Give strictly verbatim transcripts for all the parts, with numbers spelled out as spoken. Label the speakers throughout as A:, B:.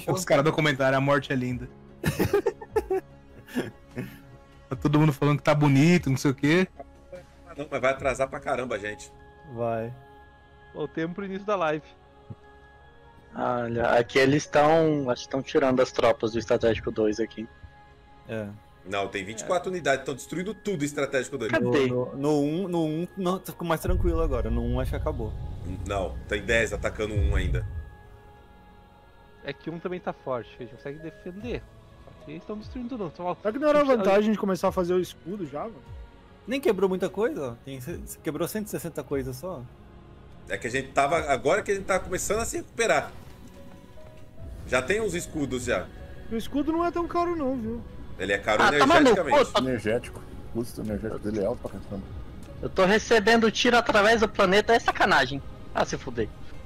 A: Os caras do comentário, a morte é linda. Tá todo mundo falando que tá bonito, não sei o quê.
B: Não, mas vai atrasar pra caramba, gente.
C: Vai.
D: Voltemos pro início da live.
E: Olha, aqui eles estão. Acho que estão tirando as tropas do Estratégico dois aqui.
C: É.
B: Não, tem vinte e quatro é. unidades, estão destruindo tudo estratégico dois.
E: Cadê?
C: No, no um, no um não, ficou mais tranquilo agora. No um acho que acabou.
B: Não, tem dez atacando um ainda.
D: É que um também tá forte, a gente consegue defender. Só que eles estão destruindo tudo. Só...
F: Será que não era vantagem de começar a fazer o escudo já, mano?
C: Nem quebrou muita coisa, ó. Tem, quebrou cento e sessenta coisas só.
B: É que a gente tava. Agora que a gente tá começando a se recuperar. Já tem uns escudos já.
F: O escudo não é tão caro não, viu?
B: Ele é caro
E: Ah, tá
B: energeticamente.
E: maluco. Pô,
G: Energético. O custo energético dele é alto pra caramba.
E: eu tô recebendo tiro através do planeta, é sacanagem. Ah, se fuder.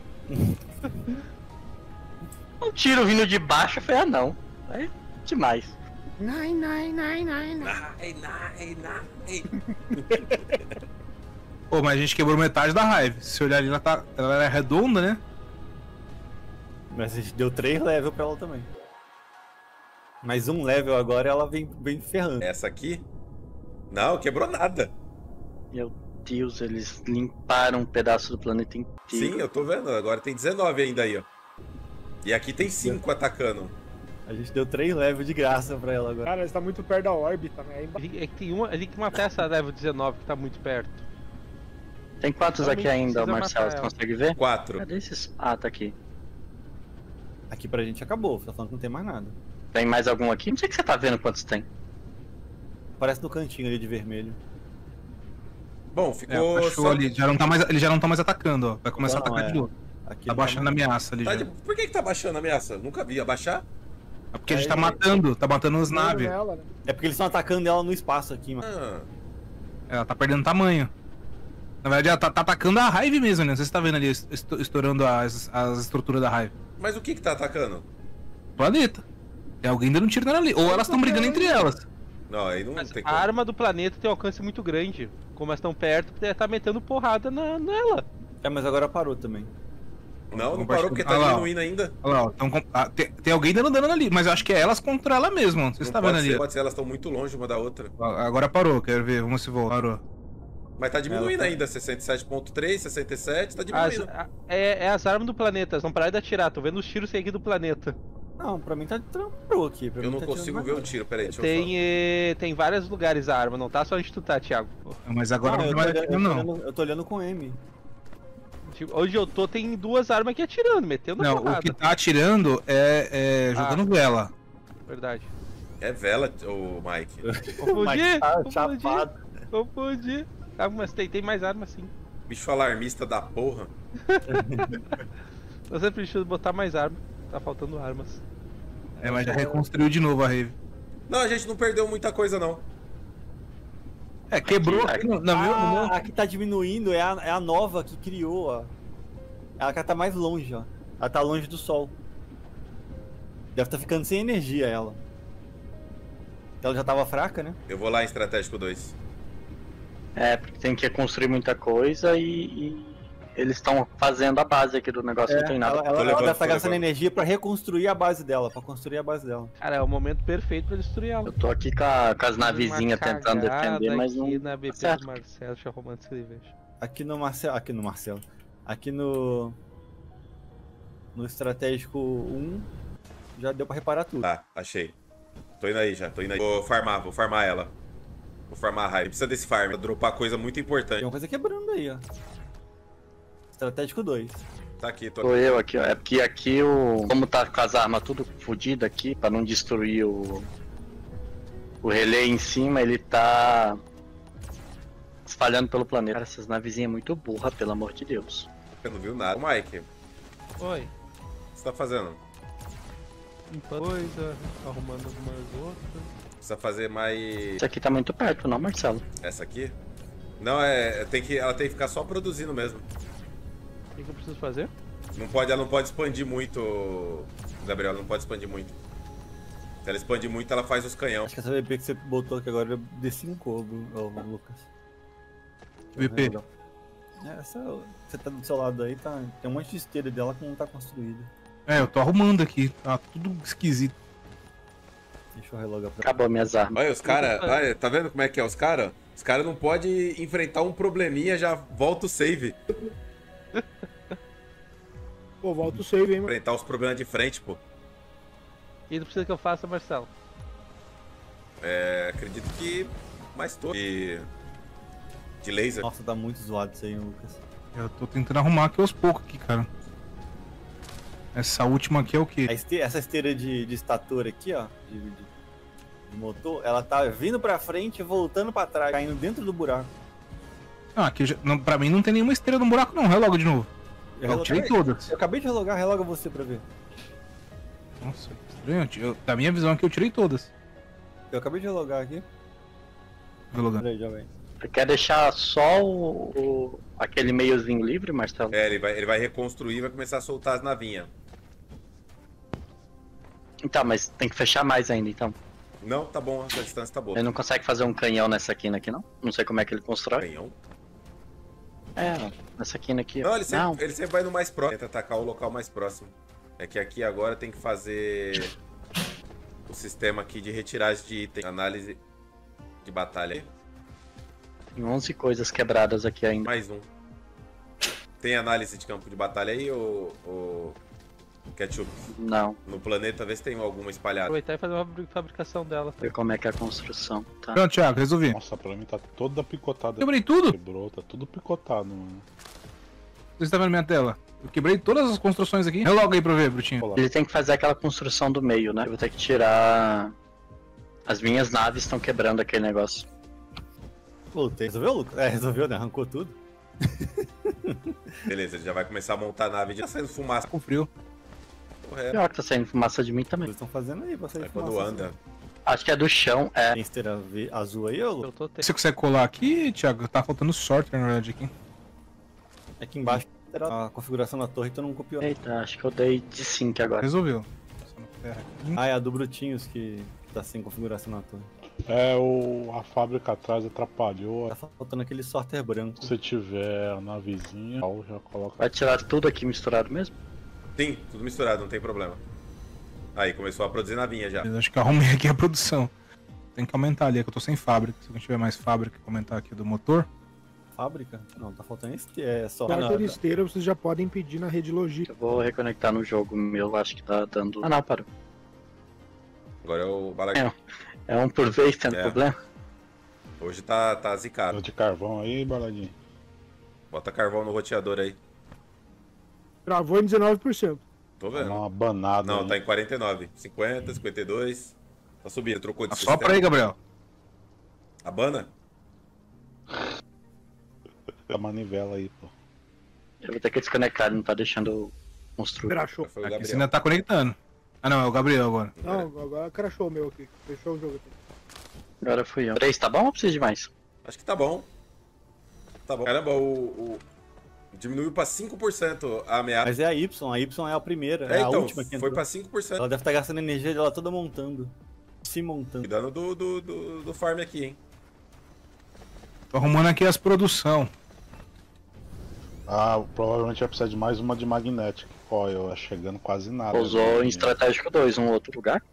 E: Um tiro vindo de baixo, eu falei, ah não. É demais.
F: Nai, nai, nai, nai, nai.
B: Nai, nai, nai.
A: Pô, mas a gente quebrou metade da raiva. Se olhar ali, ela, tá, ela é redonda, né?
C: Mas a gente deu três levels pra ela também. Mais um level agora ela vem, vem ferrando.
B: Essa aqui? Não, quebrou nada.
E: Meu Deus, eles limparam um pedaço do planeta inteiro.
B: Sim, eu tô vendo. Agora tem dezenove ainda aí, ó. E aqui tem cinco atacando.
C: A gente deu três levels de graça pra ela agora.
F: Cara, eles tá muito perto da órbita, né?
D: É que tem uma, ali tem uma peça level dezenove que tá muito perto.
E: Tem quantos aqui ainda, Marcelo? Você consegue ver?
B: Quatro.
E: Cadê esses? Ah, tá aqui.
C: Aqui pra gente acabou, tá falando que não tem mais nada.
E: Tem mais algum aqui? Não sei que você tá vendo quantos tem.
C: Parece no cantinho ali de vermelho.
B: Bom,
A: É,
B: ficou
A: baixou
B: só...
A: ali, já não tá mais, eles já não estão mais atacando, ó. Vai começar
C: Não,
A: a atacar
C: é.
A: de novo.
C: Aqui
A: Tá
C: não
A: baixando a
C: mais-
A: ameaça ali
B: Tá
A: já.
B: de- Por que que tá baixando a ameaça? Nunca vi. Abaixar?
A: É porque a gente tá
C: Aí-
A: matando, tá matando as
F: Mano
A: naves.
F: nela, né?
C: É porque eles estão atacando ela no espaço aqui, mano.
B: Ah,
A: Ela tá perdendo tamanho. Na verdade, ela tá, tá atacando a Hive mesmo, né? Não sei se você tá vendo ali, esto- estourando as, as estruturas da Hive.
B: mas o que que tá atacando?
A: Planeta. Tem alguém dando um tiro nela ali. Ou elas estão brigando entre elas.
B: Não, aí não
D: Mas
B: tem
D: a
B: como.
D: arma do planeta tem um alcance muito grande. Como elas estão perto, deve tá metendo porrada na, nela.
C: É, mas agora parou também.
B: Não, não
A: Vamos
B: parou porque tá
A: Ah lá, ó.
B: diminuindo ainda.
A: Olha lá, ó, tão com- ah, tem, tem alguém dando dano ali, mas eu acho que é elas contra ela mesmo. Não sei se
B: Não
A: tá
B: pode
A: vendo
B: ser,
A: ali.
B: pode ser, elas estão muito longe uma da outra.
A: Ah, agora parou, quero ver, vamos se voltar. Parou.
B: Mas tá diminuindo
C: Ela tá-
B: ainda, sessenta e sete ponto três, sessenta e sete, tá
D: As,
B: diminuindo.
D: a- é, é as armas do planeta, elas não pararam de atirar. Tô vendo os tiros sair aqui do planeta.
C: Não, pra mim tá tranquilo aqui. Pra
B: Eu
C: mim
B: não
C: tá
B: consigo
C: tirando
B: ver o
C: mais
B: tiro, peraí, deixa eu
D: Tem, eh, tem vários lugares a arma, não tá só onde tu tá, Thiago.
A: Mas
C: nada.
A: agora
C: Não,
A: não,
C: eu,
A: vai
C: tô olhando,
A: atirar,
C: eu, tô
A: não.
C: olhando, eu tô olhando com M.
D: Tipo, onde eu tô tem duas armas aqui atirando, metendo
A: Não,
D: porrada.
A: o que tá atirando é, é jogando vela.
D: Verdade.
B: só. É vela, ô Mike.
D: Confundi,
C: Mas tá
D: confundi,
C: chapado.
D: confundi. Ah, mas tem, tem mais armas sim.
B: Bicho alarmista da porra.
D: Eu sempre preciso botar mais armas. Tá faltando armas.
A: É, mas já reconstruiu de novo a Rave.
B: Não, a gente não perdeu muita coisa, não.
A: É, quebrou
E: Aqui,
A: aqui no, no meu, no meu-
C: Ah, a que tá diminuindo é a, é a nova que criou, ó. Ela que tá mais longe, ó. Ela tá longe do sol. Deve tá ficando sem energia ela. Ela já tava fraca, né?
B: Eu vou lá em Estratégico dois.
E: É, porque tem que construir muita coisa e, e eles estão fazendo a base aqui do negócio, não tem nada.
C: ela, ela,
B: Tô
C: ela
B: levando,
C: deve estar
B: tô
C: gastando
B: levando.
C: energia pra reconstruir a base dela, pra construir a base dela.
D: Cara, é o momento perfeito pra destruir ela.
E: Eu tô aqui com, a- com as navezinhas
D: Uma
E: tentando
D: cagada
E: defender, mas não.
D: aqui na B P
E: certo.
D: do Marcelo, deixa eu arrumar antes que ele veja.
C: Aqui no Marcelo. Aqui no Marcelo. Aqui no. No estratégico um já deu pra reparar tudo.
B: Tá, achei. Tô indo aí já, tô indo aí. Vou farmar, vou farmar ela. Vou farmar a Hive. Precisa desse farm, pra dropar coisa muito
C: Tem
B: importante.
C: uma coisa quebrando aí, ó. Estratégico dois.
B: Tá aqui, tô
E: Sou
B: aqui.
E: eu aqui, ó. É porque aqui o. Como tá com as armas tudo fodidas aqui, pra não destruir o. O relé em cima, ele tá. Espalhando pelo planeta. Cara, essas navezinhas é muito burra, pelo amor de Deus.
B: Eu não viu nada. Ô, Mike, o
D: Oi.
B: que você tá fazendo?
D: Limpando coisa, arrumando algumas outras.
B: Precisa fazer mais...
E: Isso aqui tá muito perto, não, Marcelo?
B: Essa aqui? Não, é... Tem que, ela tem que ficar só produzindo mesmo.
D: O que, que eu preciso fazer?
B: Não pode, ela não pode expandir muito, Gabriel, não pode expandir muito. Se ela expandir muito, ela faz os canhão.
C: Acho que essa V P que você botou aqui agora é D cinco, ô, ô, Lucas.
A: V P.
C: É, essa você tá do seu lado aí, tá, tem um monte de esteira dela que não tá construída.
A: É, eu tô arrumando aqui. Tá tudo esquisito.
C: Deixa eu relogar pra
E: Acabou minhas armas.
B: Olha, os caras. Olha, tá vendo como é que é os caras? Os caras não podem enfrentar um probleminha, já volta o save.
F: Pô, volta o save, hein, mano.
B: Enfrentar os problemas de frente, pô.
D: E não precisa que eu faça, Marcelo.
B: É, acredito que mais todo. De, de laser.
C: Nossa, tá muito zoado isso aí, Lucas.
A: Eu tô tentando arrumar aqui aos poucos aqui, cara. Essa última aqui é o quê?
C: A este- Essa esteira de, de estatura aqui, ó, de, de- de motor, ela tá vindo pra frente e voltando pra trás, caindo dentro do buraco.
A: Ah, aqui já, não, pra mim não tem nenhuma esteira no buraco não, reloga de novo. Eu,
C: reloguei-
A: tirei todas.
C: Eu acabei de relogar, reloga você pra ver.
A: Nossa, que estranho. Eu- da minha visão aqui eu tirei todas.
C: Eu acabei de relogar aqui.
A: Relogando.
C: Peraí, já vem.
E: Você quer deixar só o, o- aquele meiozinho livre, Marcelo?
B: É, ele vai, ele vai reconstruir e vai começar a soltar as navinhas.
E: Então, mas tem que fechar mais ainda, então.
B: Não, tá bom, essa distância tá boa.
E: Ele não consegue fazer um canhão nessa quina aqui, não? Não sei como é que ele constrói.
B: Canhão?
E: É, nessa quina aqui. ó.
B: Não, ele sempre,
E: Não,
B: ele sempre vai no mais próximo. Tenta atacar o local mais próximo. É que aqui agora tem que fazer o sistema aqui de retiragem de item. Análise de batalha.
E: tem onze coisas quebradas aqui ainda.
B: Mais um. Tem análise de campo de batalha aí, ou, ou Ketchup?
E: Não,
B: No planeta, vê se tem alguma espalhada.
D: Aproveitar e fazer uma fabri- fabricação dela.
E: ver como é que é a construção. Tá.
A: Pronto, Thiago, resolvi.
H: Nossa, pra mim tá toda picotada.
A: Quebrei tudo?
H: Quebrou, tá tudo picotado, mano.
A: Você tá vendo minha tela? Eu quebrei todas as construções aqui. Reloga aí pra eu ver, Brutinho.
H: Olha lá.
E: Ele tem que fazer aquela construção do meio, né? Eu vou ter que tirar. As minhas naves estão quebrando aquele negócio.
C: Voltei. Resolveu, Lucas? É, resolveu, né? Arrancou tudo.
B: Beleza, ele já vai começar a montar a nave. Já saindo fumaça.
A: Com frio.
B: Correto.
E: Pior que tá saindo fumaça de mim também.
C: Eles estão fazendo aí pra sair
B: É quando
C: fumaça,
B: anda.
E: Acho que é do chão, é.
C: Tem esteira ve- azul aí, ô Lucas?
D: Eu tô te...
A: Você consegue colar aqui, Thiago? Tá faltando sorter, na verdade, aqui.
C: Aqui embaixo era a configuração da torre, tu não copiou.
E: Eita, acho que eu dei de cinco agora.
A: Resolveu. Passando terra aqui.
C: Ah, é a do Brutinhos que que tá sem configuração na torre.
H: É, o, a fábrica atrás atrapalhou.
C: Tá faltando aquele sorter branco.
H: Se tiver a navezinha, já coloca.
E: Vai tirar tudo aqui misturado mesmo?
B: Sim, tudo misturado, não tem problema. Aí, começou a produzir navinha já.
A: Eu acho que eu arrumei aqui a produção. Tem que aumentar ali, é que eu tô sem fábrica. Se alguém tiver mais fábrica, comentar aqui do motor.
C: Fábrica? Não, tá faltando esteira. É só.
F: Starter e esteira vocês já podem pedir na rede logística.
E: Eu vou reconectar no jogo meu, acho que tá dando. Ah não, parou.
B: Agora é o Balaguinho.
E: É um por vez, tendo
B: É.
E: problema.
B: Hoje tá, tá zicado.
H: De carvão aí, baladinho.
B: Bota carvão no roteador aí.
F: Travou em dezenove por cento.
B: Tô
H: Dá
B: vendo.
H: uma banada.
B: Não,
H: aí.
B: tá em quarenta e nove. cinquenta, cinquenta e dois. Tá subindo, trocou de
A: Só pra aí, Gabriel.
B: A bana?
H: A manivela aí, pô.
E: Eu vou ter que desconectar, ele não tá deixando eu construir.
F: Crashou.
B: Foi o
A: Aqui você
B: Gabriel.
A: ainda tá conectando. Ah não, é o Gabriel agora.
F: Não, agora crashou o meu aqui. Fechou o jogo aqui.
E: Agora fui eu. Três, tá bom ou precisa de mais?
B: Acho que tá bom. Tá bom. Caramba, o... o... Diminuiu pra cinco por cento a ameaça.
C: Mas é a Y, a Y é a primeira.
B: É,
C: É, a
B: então,
C: última que
B: foi
C: entrou.
B: pra cinco por cento.
C: Ela deve estar gastando energia dela toda montando. Se montando.
B: Cuidando do, do, do, do farm aqui, hein.
A: Tô arrumando aqui as produção.
H: Ah, provavelmente vai precisar de mais uma de magnética. Ó, eu é chegando quase nada.
E: Pousou
H: né?
E: em estratégico dois, um outro lugar?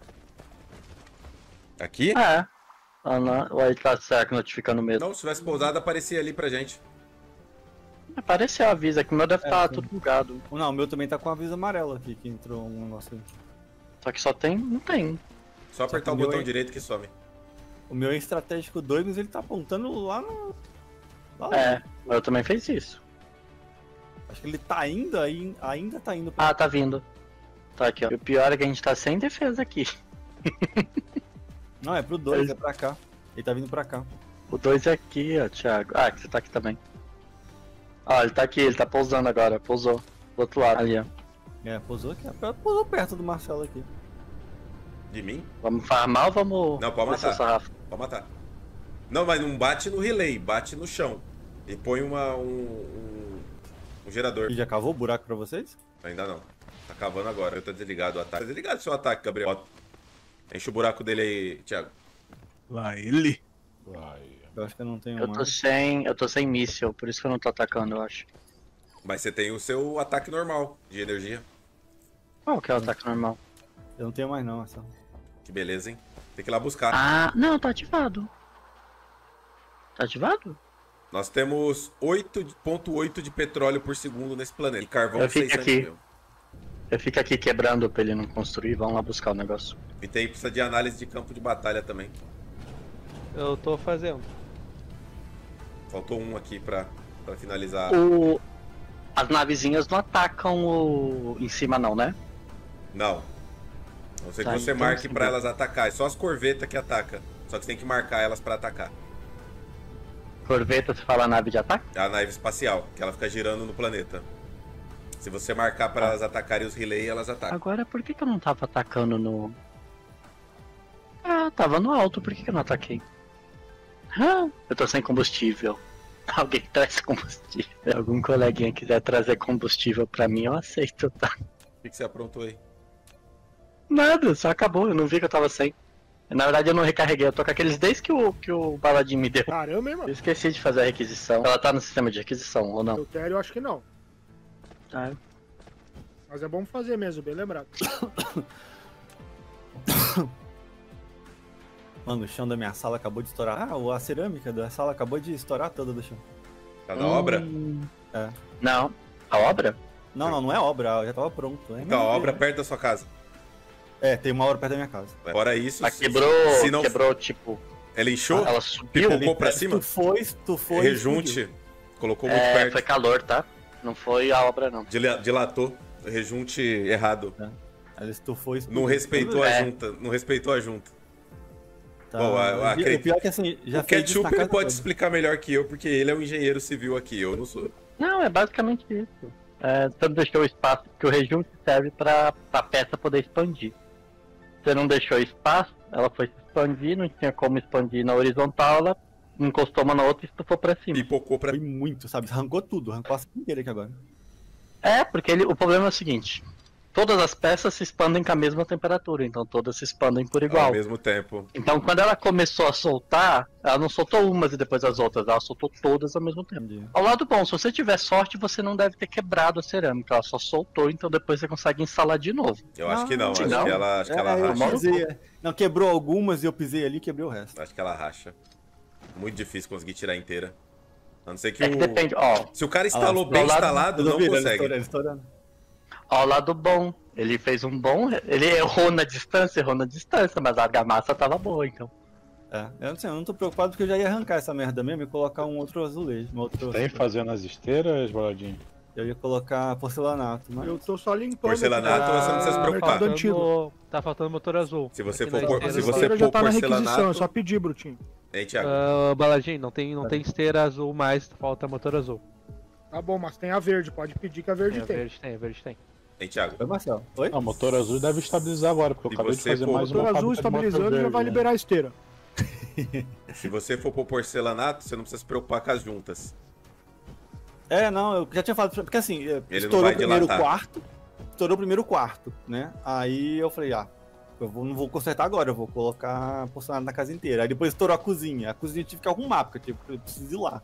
B: Aqui?
E: É. Ah, não. Ou aí tá, será que notificando mesmo?
B: Não, se tivesse pousado, aparecia ali pra gente.
E: Apareceu a avisa que o meu deve
C: É,
E: estar
C: sim.
E: tudo bugado.
C: Não, o meu também tá com a avisa amarela aqui, que entrou um negócio aí.
E: Só que só tem. Não tem.
B: Só apertar
C: que
B: o
C: o meu
B: botão
C: é-
B: direito que some.
C: O meu é estratégico dois, mas ele tá apontando lá no. Lá lá.
E: É, o meu também fez isso.
C: Acho que ele tá indo aí, ainda tá indo pra.
E: Ah, tá vindo. Tá aqui, ó. E o pior é que a gente tá sem defesa aqui.
C: Não, é pro dois, é pra cá. Ele tá vindo pra cá.
E: O dois é aqui, ó, Thiago. Ah, que você tá aqui também. Ó, ele tá aqui, ele tá pousando agora. Pousou. Do outro lado ali, ó.
C: É, pousou aqui. Pousou perto do Marcelo aqui.
B: De mim?
E: Vamos farmar ou vamos.
B: Não, pode
E: descer
B: matar.
E: o sarrafo?
B: Pode matar. Não, mas não bate no relay, bate no chão. E põe uma, um, um, um gerador.
C: E já cavou o buraco pra vocês?
B: Ainda não. Tá cavando agora. Eu tô desligado o ataque. Tá desligado o seu ataque, Gabriel. Enche o buraco dele aí, Thiago.
A: Lá ele.
H: Vai.
C: Eu acho que eu não tenho
E: Eu tô
C: mais.
E: sem. Eu tô sem míssil, por isso que eu não tô atacando, eu acho.
B: Mas você tem o seu ataque normal de energia.
E: Qual que é o ataque normal?
C: Eu não tenho mais não, essa.
B: Que beleza, hein? Tem que ir lá buscar.
E: Ah, não, tá ativado. Tá ativado?
B: Nós temos oito ponto oito de petróleo por segundo nesse planeta. E carvão
E: Eu fico
B: seiscentos
E: aqui.
B: mil.
E: Eu fico aqui quebrando pra ele não construir, vamos lá buscar o negócio.
B: E tem precisa de análise de campo de batalha também.
D: Eu tô fazendo.
B: Faltou um aqui pra, pra finalizar.
E: O... As navezinhas não atacam o... em cima não, né?
B: Não. A não ser que
E: Tá,
B: você
E: então
B: marque
E: sim.
B: pra elas atacar. É só as corvetas que atacam. Só que você tem que marcar elas pra atacar.
E: Corveta, você fala nave de ataque?
B: É a nave espacial, que ela fica girando no planeta. Se você marcar pra elas atacarem os relay, elas atacam.
E: Agora, por que, que eu não tava atacando no... Ah, tava no alto, por que, que eu não ataquei? Ah, eu tô sem combustível. Alguém traz combustível. Se algum coleguinha quiser trazer combustível pra mim, eu aceito, tá?
B: O que, que você aprontou aí?
E: Nada, só acabou, eu não vi que eu tava sem. Na verdade eu não recarreguei, eu tô com aqueles dez que o, que o Baladin me deu.
F: Caramba, hein,
E: Eu
F: mano?
E: esqueci de fazer a requisição. Ela tá no sistema de requisição, ou não?
F: Eu quero, eu acho que não.
E: Tá.
F: Mas é bom fazer mesmo, bem lembrado.
C: Mano, o chão da minha sala acabou de estourar. Ah, a cerâmica da sala acabou de estourar toda do chão.
B: Tá na obra?
C: É.
E: Não. A obra?
C: Não, não, não é obra, já tava pronto. É
B: Então, a
C: mesmo,
B: obra
C: né?
B: perto da sua casa.
C: É, tem uma obra perto da minha casa.
B: Fora isso,
E: Ela
B: se-
E: quebrou,
B: se não...
E: quebrou tipo...
B: ela inchou,
E: Ela subiu.
B: pipocou pra cima,
C: Tu foi, tu foi.
B: rejunte, colocou muito
E: É,
B: perto,
E: foi calor, tá? Não foi a obra, não.
B: dila- dilatou, rejunte errado.
C: Ela estufou e
B: Não respeitou a
E: É.
B: junta, não respeitou a junta.
C: Tá.
B: Bom, a- a-
C: o
B: acredito-
C: pior é que assim, já
B: O
C: fez isso
B: Ketchup
C: na
B: ele
C: casa
B: pode
C: toda.
B: explicar melhor que eu, porque ele é um engenheiro civil aqui, eu não sou.
E: Não, é basicamente isso. É, você não deixou o espaço, que o rejunte serve pra, pra peça poder expandir. Você não deixou espaço, ela foi se expandir, não tinha como expandir na horizontal, ela encostou uma na outra e estufou pra cima.
B: Pipocou pra...
C: Foi muito, sabe? Arrancou tudo, arrancou a sala inteira aqui agora.
E: É, porque ele, o problema é o seguinte, todas as peças se expandem com a mesma temperatura, então todas se expandem por igual.
B: Ao mesmo tempo.
E: Então quando ela começou a soltar, ela não soltou umas e depois as outras, ela soltou todas ao mesmo tempo.
C: Entendi.
E: Ao lado bom, se você tiver sorte, você não deve ter quebrado a cerâmica, ela só soltou, então depois você consegue instalar de novo.
B: Eu acho que não,
E: Não,
B: acho
E: não.
B: que ela, acho que ela
C: É, eu
B: racha.
C: pisei, é. Não, quebrou algumas e eu pisei ali e quebrei o resto.
B: Acho que ela racha. Muito difícil conseguir tirar inteira. A não ser que
E: É que
B: o...
E: depende, ó,
B: Se o cara instalou
C: Ah,
B: bem
E: ao lado-
B: instalado,
C: Eu
B: não
C: vi, ele
B: consegue.
C: estourando, ele estourando.
E: ao lado bom, ele fez um bom, ele errou na distância, errou na distância, mas a argamassa tava boa, então.
C: É, eu não sei, eu não tô preocupado porque eu já ia arrancar essa merda mesmo e colocar um outro azulejo, um outro...
H: Tem fazendo as esteiras, Boladinho?
C: Eu ia colocar porcelanato, mas...
F: Eu tô só limpando.
B: Porcelanato,
F: aqui,
B: você não precisa se
F: ah,
B: preocupar.
F: mercado antigo.
D: Tá faltando motor azul.
B: Se você
D: Aqui
B: for
D: na
B: por-
D: esteira
B: se
D: do
B: você
F: A esteira
B: for
F: já tá na requisição,
B: porcelanato-
F: é só pedir, Brutinho.
B: Hein, Thiago?
D: Ah, Baladinho, não tem, não tem esteira azul mais, falta motor azul.
F: Tá bom, mas tem a verde, pode pedir que a verde
D: Tem, a
F: tem.
D: verde tem, a verde tem.
B: Hein, Thiago?
C: Oi, Marcelo. Oi?
H: Não, motor azul deve estabilizar agora, porque eu
B: E
H: acabei de
B: você,
H: fazer
B: pô,
H: mais
F: Motor
H: uma
F: azul
H: fábrica de motor
F: estabilizando já
H: verde,
F: vai
H: né?
F: liberar a esteira.
B: Se você for por porcelanato, você não precisa se preocupar com as juntas.
C: É, não, eu já tinha falado, pra- porque assim, eh,
B: Ele não
C: estourou
B: vai
C: o primeiro
B: dilatar.
C: quarto, estourou o primeiro quarto, né? Aí eu falei, ah, eu vou- não vou consertar agora, eu vou colocar porcelanato na casa inteira. Aí depois estourou a cozinha, a cozinha eu tive que arrumar, porque eu, tive, eu preciso ir lá.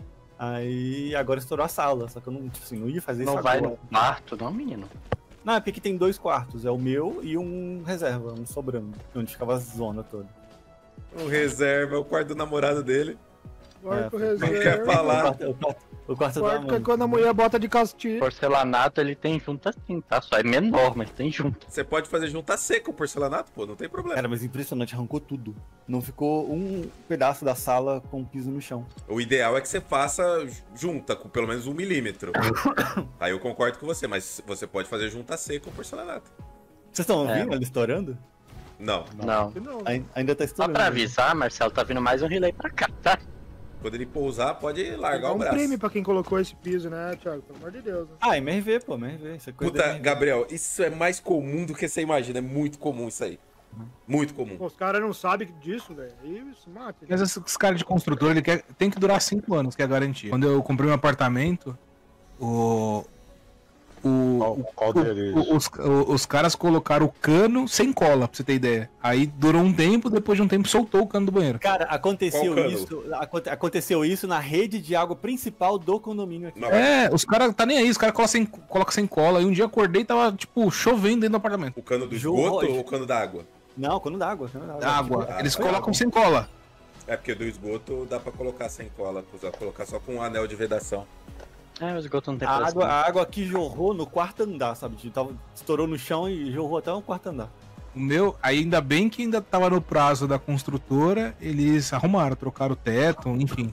C: Aí agora estourou a sala, só que eu não, tipo assim, não ia fazer
E: Não
C: isso
E: vai
C: agora.
E: no quarto, não, menino.
C: Não, é porque tem dois quartos, é o meu e um reserva, um sobrando, onde ficava a zona toda.
B: O reserva, o quarto do namorado dele.
F: Quarto
C: É,
B: não quer
F: reserva.
B: falar.
C: O quarto, o quarto, o quarto da
F: Quarto que é
C: mãe.
F: quando a mulher bota de castigo.
E: Porcelanato ele tem junta sim, tá? Só é menor, mas tem junta.
B: Você pode fazer junta seca o porcelanato, pô, não tem problema.
C: Cara, mas impressionante, arrancou tudo. Não ficou um pedaço da sala com piso no chão.
B: O ideal é que você faça junta com pelo menos um milímetro. Aí eu concordo com você, mas você pode fazer junta seca o porcelanato.
C: Vocês estão
E: É.
C: ouvindo ele estourando?
B: Não.
E: Não.
F: Não,
C: Ai- Ainda tá
E: Só
C: estourando.
E: pra avisar, Marcelo, tá vindo mais um relay pra cá, tá?
B: Quando ele pousar, pode largar
F: dá
B: o
F: um
B: braço.
F: prêmio pra quem colocou esse piso, né, Thiago? Pelo amor de Deus. Né?
C: Ah, M R V, pô, M R V. Isso é coisa da
B: Puta,
C: M R V.
B: Gabriel, isso é mais comum do que você imagina. É muito comum isso aí. Muito comum.
F: Pô, os caras não sabem disso, velho. Aí isso mata. né?
A: Mas esses caras de construtor, ele quer, tem que durar cinco anos, que é a garantia. Quando eu comprei um apartamento, o, O,
H: Qual,
A: o-
H: qual
A: o-
H: deles?
A: o- os, o- os caras colocaram o cano sem cola, pra você ter ideia. Aí durou um tempo, depois de um tempo soltou o cano do banheiro.
C: Cara, aconteceu
B: Qual cano?
C: isso. aconte- Aconteceu isso na rede de água principal do condomínio aqui.
B: Não,
A: É, os caras tá nem aí, os caras colocam sem, colocam sem cola. E um dia eu acordei e tava, tipo, chovendo dentro do apartamento.
B: o cano do
C: João
B: esgoto
C: Rocha.
B: ou o cano da água?
C: Não, quando dá água. Quando dá
A: Água.
B: Ah,
A: Eles
B: foi
A: colocam
C: água.
A: sem cola.
B: É porque do esgoto dá pra colocar sem cola, usar- colocar só com um anel de vedação.
E: É, o esgoto não tem
C: A
E: pressão.
C: água, a água aqui jorrou no quarto andar, sabe? De- tava- Estourou no chão e jorrou até no quarto andar.
A: O meu, ainda bem que ainda tava no prazo da construtora, eles arrumaram, trocaram o teto, enfim.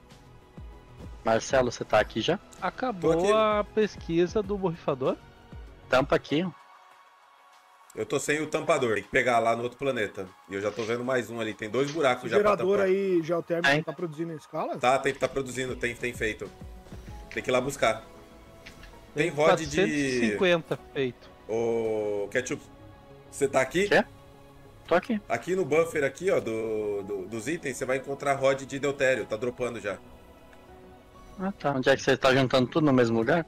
E: Marcelo, você tá aqui já?
B: Tô aqui.
D: Acabou a pesquisa do borrifador.
E: Tampa aqui.
B: Eu tô sem o tampador, tem que pegar lá no outro planeta. E eu já tô vendo mais um ali, tem dois
F: O
B: buracos já pra
F: gerador
B: tampar.
F: aí, geotérmico,
E: Hein?
F: tá produzindo em escala?
B: Tá, tem, tá produzindo, tem, tem feito. Tem que ir lá buscar. Tem rod
D: Tá
B: de...
D: cento e cinquenta feito.
B: Ô, Ketchup, você tá aqui?
E: Quê? Tô aqui.
B: Aqui no buffer aqui, ó, do, do- dos itens, você vai encontrar rod de deutério, tá dropando já.
E: Ah, tá. Onde é que você tá juntando tudo no mesmo lugar?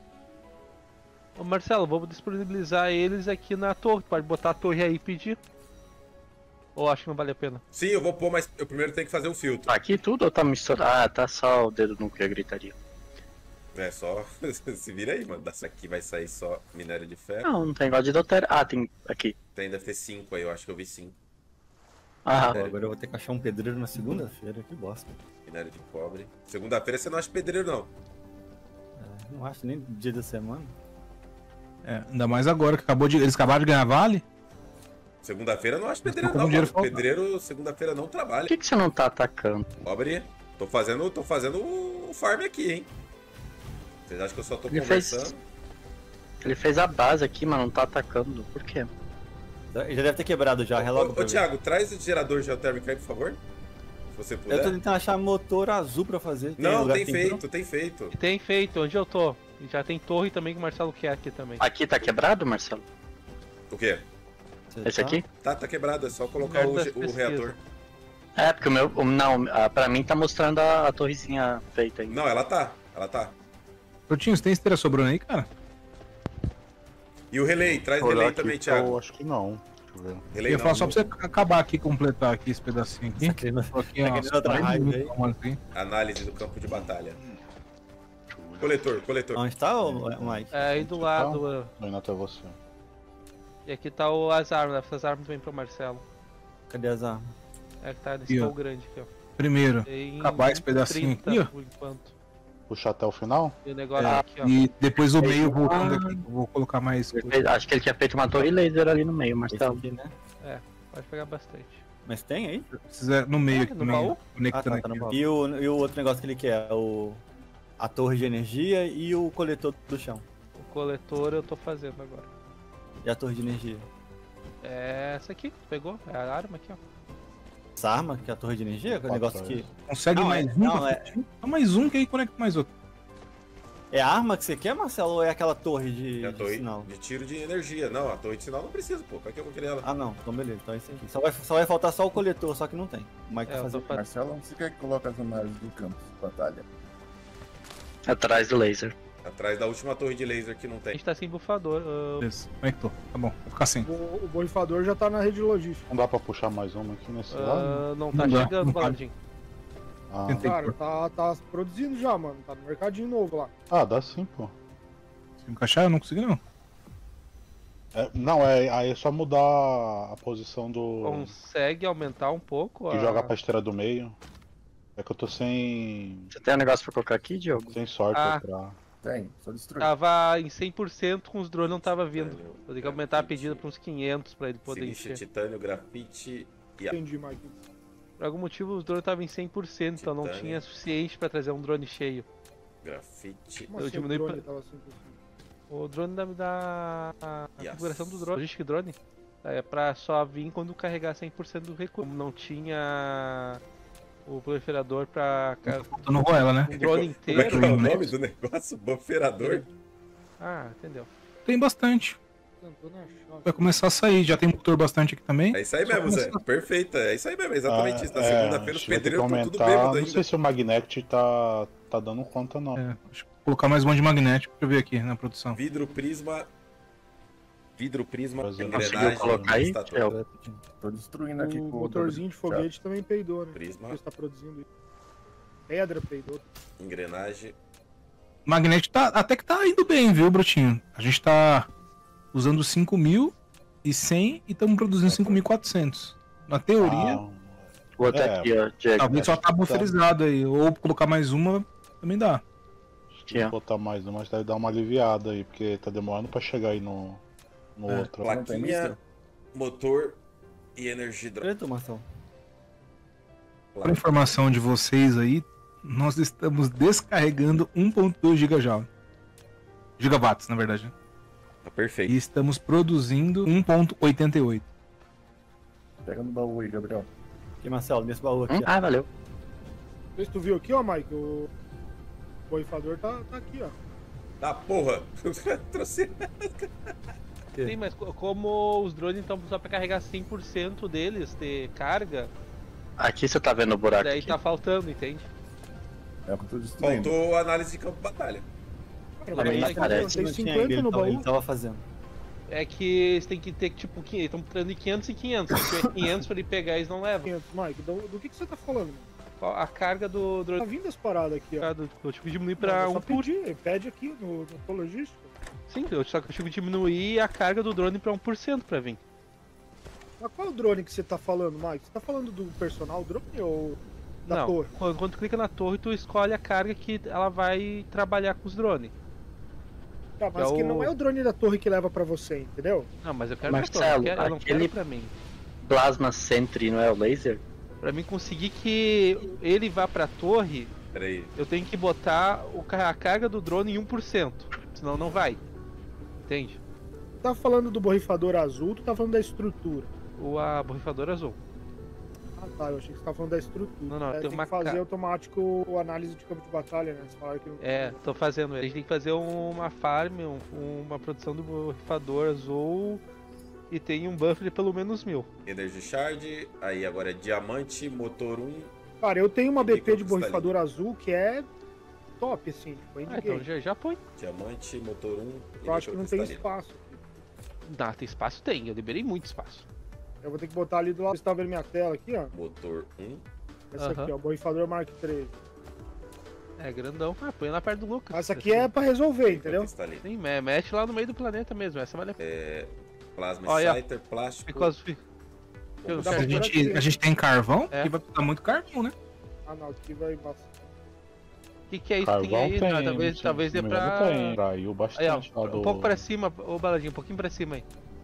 D: Ô Marcelo, vamos disponibilizar eles aqui na torre. Pode botar a torre aí e pedir. Ou acho que não vale a pena?
B: Sim, eu vou pôr, mas eu primeiro tenho que fazer o filtro.
E: Tá aqui tudo ou tá misturado? Ah, tá só o dedo no que eu gritaria.
B: É só. Se vira aí, mano. Dessa aqui vai sair só minério de ferro.
E: Não, não tem igual de deutério. Ah, tem aqui.
B: Tem, deve ter cinco aí, eu acho que eu vi cinco.
E: Ah,
C: Pô, agora eu vou ter que achar um pedreiro na segunda-feira, que bosta.
B: Minério de cobre. Segunda-feira você não acha pedreiro, não.
C: É, não acho nem dia da semana.
A: É, ainda mais agora que acabou de. Eles acabaram de ganhar vale.
B: Segunda-feira eu não acho
A: Mas
B: pedreiro,
A: tô com
B: não,
A: dinheiro
B: mano.
A: faltando.
B: Pedreiro, segunda-feira não
E: por
B: trabalha.
E: que, que você não tá atacando?
B: Cobre. Tô fazendo, tô fazendo o farm aqui, hein. Vocês acham que eu só tô
E: Ele fez-
B: conversando?
E: Ele fez a base aqui, mas não tá atacando. Por quê?
C: Já deve ter quebrado já, reloga.
B: Ô,
C: pra
B: ô
C: ver.
B: Thiago, traz o gerador geotérmico aí, por favor. Se você
C: Eu
B: puder.
C: tô tentando achar motor azul pra fazer.
B: Não,
C: lugar
B: tem
C: que
B: feito, tem feito.
D: E tem feito, onde eu tô. E já tem torre também que o Marcelo quer aqui também.
E: Aqui tá quebrado, Marcelo?
B: O quê?
C: Você
E: Esse
C: tá?
E: aqui?
B: Tá, tá quebrado, é só colocar
D: Perto
B: o,
D: das
B: ge- o
D: pesquisas.
B: reator.
E: É, porque o meu. o- Não, ah, pra mim tá mostrando a, a torrezinha feita aí.
B: Não, ela tá, ela tá.
A: Protinho, você tem esteira sobrando aí, cara?
B: E o relay, traz
H: Olhar
B: relay
H: aqui,
B: também,
H: eu
B: Thiago.
H: acho que não. Deixa eu ver.
A: Eu
B: Relay
A: ia
B: não.
A: falar só pra você acabar aqui, completar aqui esse pedacinho aqui.
C: Tá querendo-
A: Tô aqui,
C: tá
A: ó,
C: querendo outra
A: só
C: raiva
A: mais
C: aí?
A: um, assim.
B: Análise do campo de batalha. Coletor, coletor.
C: Onde tá, ô, Mike?
D: É aí do lado. uh,
H: Tô indo até você.
D: E aqui tá o, as armas. Essas armas vêm pro Marcelo.
C: Cadê as armas?
D: É que tá nesse
A: Aqui, ó.
D: baú grande aqui, ó.
A: Primeiro,
D: Tem
A: acabar esse pedacinho
D: trinta
A: aqui, ó.
D: por enquanto.
H: Puxar até o final?
D: E o negócio
A: É,
D: aqui, ó.
A: e depois o meio voltando aqui. Eu vou colocar mais.
E: Ele fez- acho que ele tinha feito uma torre laser ali no meio,
C: Esse
E: Marcelo.
C: aqui, né?
D: Pode pegar bastante.
C: Mas tem aí?
A: Precisa no meio
D: É,
A: aqui
D: no
A: também.
D: baú?
C: Ah,
A: Conectando
C: tá, tá no
A: aqui.
C: baú. E o, e o outro negócio que ele quer? O, a torre de energia e o coletor do chão.
D: O coletor eu tô fazendo agora.
C: E a torre de energia.
D: É essa aqui, tu pegou? É a arma aqui, ó.
C: Essa arma, que é a torre de energia? Que é o negócio que.
A: Consegue
C: Não,
A: mais
C: é-
A: um?
C: não,
A: pra
C: é-
A: frente? Só mais um que aí conecta mais outro.
C: É a arma que você quer, Marcelo? Ou é aquela torre de,
B: É a
C: de
B: torre
C: sinal?
B: de tiro de energia. Não, a torre de sinal não precisa, pô. Pra que eu vou querer ela?
C: Ah, não. Então beleza. Então é isso aqui. Só vai, só vai faltar só o coletor, só que não tem. O Mike
D: É,
C: vai
D: eu
C: fazer.
D: tô fazendo.
G: Marcelo, onde você quer que coloque as análises do campo de batalha?
E: Atrás do laser.
B: Atrás da última torre de laser que não
D: A
B: tem.
D: gente tá sem bufador. ah,
A: Beleza, conectou. Tá bom, vou ficar sem.
F: O, o borrifador já tá na rede logística.
H: Não dá pra puxar mais uma aqui nesse lado?
D: ah, não tá
A: Não dá,
D: chegando,
A: não tá.
D: Baladinho.
H: Ah.
A: Tentei.
F: Cara, tá, tá produzindo já, mano. Tá no mercadinho novo lá.
H: ah, dá sim, pô.
A: Se encaixar, eu não consegui não.
H: É, não, é, aí é só mudar a posição do.
D: Consegue aumentar um pouco?
H: Que
D: a-
H: joga pra esteira do meio. É que eu tô sem.
E: Você tem um negócio pra colocar aqui, Diogo?
H: sem sorte
D: Ah.
H: pra.
G: Tem, só destruir.
D: Tava em cem por cento com os drones não tava vindo. Vou ter que aumentar a pedida pra uns quinhentos pra ele poder
B: Silício,
D: encher.
B: titânio, grafite e a...
F: Entendi, Mike.
D: Por algum motivo os drones estavam em cem por cento, então não
B: Titânio.
D: tinha suficiente pra trazer um drone cheio.
B: grafite.
F: Como
D: Eu
F: assim o
D: diminui
F: drone
D: pra-
F: tava cem por cento?
D: O drone da, da a
B: Yes.
D: configuração do drone, logística drone, é pra só vir quando carregar cem por cento do recurso. Como não tinha o proliferador pra ca-
A: Tô no Roela, né?
D: um drone
B: Como é que é
D: inteiro.
B: o nome do negócio? Bufferador?
D: Ah, entendeu.
A: Tem bastante.
F: Tentando achar.
A: Vai começar a sair. Já tem motor bastante aqui também.
B: É isso aí
A: Só
B: mesmo, Zé.
A: começar-
B: Perfeito, é isso aí mesmo, é exatamente isso. Na
H: Ah, é,
B: segunda-feira os
H: acho que vai ter que
B: pedreiros estão tudo
H: aumentar.
B: bêbados
H: Não
B: ainda.
H: sei se o Magnetic tá, tá tá dando conta não.
A: É, acho que vou colocar mais um de magnético pra eu ver aqui na produção.
B: Vidro prisma. Vidro prisma,
H: Pois é.
B: engrenagem.
E: Conseguiu colocar aí?
B: estator.
E: Eu-
G: Tô destruindo aqui
F: O
G: com
F: motorzinho de foguete também peidou, né?
B: Prisma.
F: Você está produzindo isso. Pedra peidou.
B: Engrenagem.
A: O magnético tá, até que tá indo bem, viu, Brutinho? A gente tá usando cinco mil e cem e estamos produzindo cinco mil e quatrocentos. Na teoria,
H: Ah,
E: Vou botar
H: É,
E: aqui, ó, Diego.
A: talvez só tá buferizado aí. Ou colocar mais uma, também dá.
E: Aqui, ó.
H: botar mais uma, mas deve dar uma aliviada aí, porque tá demorando pra chegar aí no, no
A: É.
H: outro.
G: Não tem
B: Plaquinha,
G: mister?
B: motor e energia hidráulica.
C: Eita, Marcelo.
A: Para informação de vocês aí, nós estamos descarregando um ponto dois gigajoule. Gigawatts, na verdade.
B: Tá perfeito.
A: E estamos produzindo um ponto oitenta e oito.
G: Pega no baú aí, Gabriel.
C: Aqui, Marcelo, nesse baú aqui,
E: Hum?
C: ó.
E: Ah, valeu.
F: Não sei se tu viu aqui, ó, Mike, o borrifador tá, tá aqui, ó.
B: Tá, porra. Trouxe.
D: Sim, mas co- como os drones estão só pra carregar cem por cento deles de carga,
E: Aqui você tá vendo o buraco
D: daí
E: aqui?
D: tá faltando, entende?
G: É o que eu tô destruindo.
B: Faltou análise de campo de batalha.
F: Cara,
E: Também
F: mas
E: parece.
F: tem
C: Não tinha
F: cinquenta
C: ele,
F: no
C: tava-
F: baú.
C: ele tava fazendo.
D: É que eles têm que ter, tipo, eles estão treinando em quinhentos e quinhentos. Se tiver quinhentos pra ele pegar, eles não levam.
F: quinhentos, Mike, do, do que, que você tá falando? Mano?
D: Qual- A carga do
F: Tá
D: drone,
F: vindo as paradas aqui, ó.
D: eu tive que diminuir
F: Não,
D: pra
F: é só
D: um por...
F: pedir, pede aqui no, no Tologístico.
D: Sim, eu só que eu tive que diminuir a carga do drone pra um por cento pra vir.
F: Mas qual é o drone que você tá falando, Mike? Você tá falando do personal drone ou da
D: não,
F: torre?
D: Quando, quando tu clica na torre, tu escolhe a carga que ela vai trabalhar com os drones.
F: Tá, mas
D: é
F: que
D: o-
F: não é o drone da torre que leva pra você, entendeu?
D: Não, mas eu quero
E: Marcelo,
D: pra torre, eu, quero, eu não
E: aquele-
D: quero pra mim.
E: Plasma Sentry, não é o laser?
D: Pra mim conseguir que ele vá pra torre,
B: Pera aí.
D: eu tenho que botar o, ca- a carga do drone em um por cento. Senão não vai. Entende?
F: Tu tá falando do borrifador azul, tu tá falando da estrutura.
D: O a borrifador azul.
F: Ah tá, eu achei que você tava falando da estrutura.
D: Não, não,
F: É,
D: tem
F: tem
D: uma
F: que fazer
D: ca-
F: automático o análise de campo de batalha, né? Você falaram que não...
D: É, tô fazendo. A gente tem que fazer uma farm, um- uma produção do borrifador azul e tem um buffer de pelo menos mil.
B: Energy Shard. Aí agora é diamante, motor um.
F: Cara, eu tenho uma B P de
B: cristalino.
F: borrifador azul que é top, assim, tipo, é
D: Ah, então
F: ninguém.
D: já, já põe.
B: Diamante, motor um.
F: Eu acho que não tem
B: cristalino.
F: espaço.
D: Dá, tem espaço? Tem, eu liberei muito espaço.
F: Eu vou ter que botar ali do lado. Você tá vendo minha tela aqui, ó?
B: Motor um.
F: Essa
D: Aham.
F: aqui, ó, borrifador Mark três.
D: É grandão. Ah, põe lá perto do Lucas.
F: Essa aqui é pra resolver, entendeu?
B: Cristalino.
D: Sim, me- mete lá no meio do planeta mesmo. Essa vale a pena.
B: É, plasma
D: Olha.
B: Exciter, plástico.
D: Because fi- eu-
F: Dá
A: A
F: pra
A: gente,
F: aqui.
A: a gente tem carvão,
D: É.
A: que vai precisar muito carvão, né?
F: Ah, não, aqui vai bastante.
D: O que, que é isso que tem
H: Carvão
D: aí?
H: tem,
D: Ah, talvez
H: sim,
D: talvez dê
H: mesmo
D: pra.
H: Tem, caiu
D: Aí, ó,
H: bastante lá do...
D: um pouco pra cima, ô Baladinho, um pouquinho pra cima aí.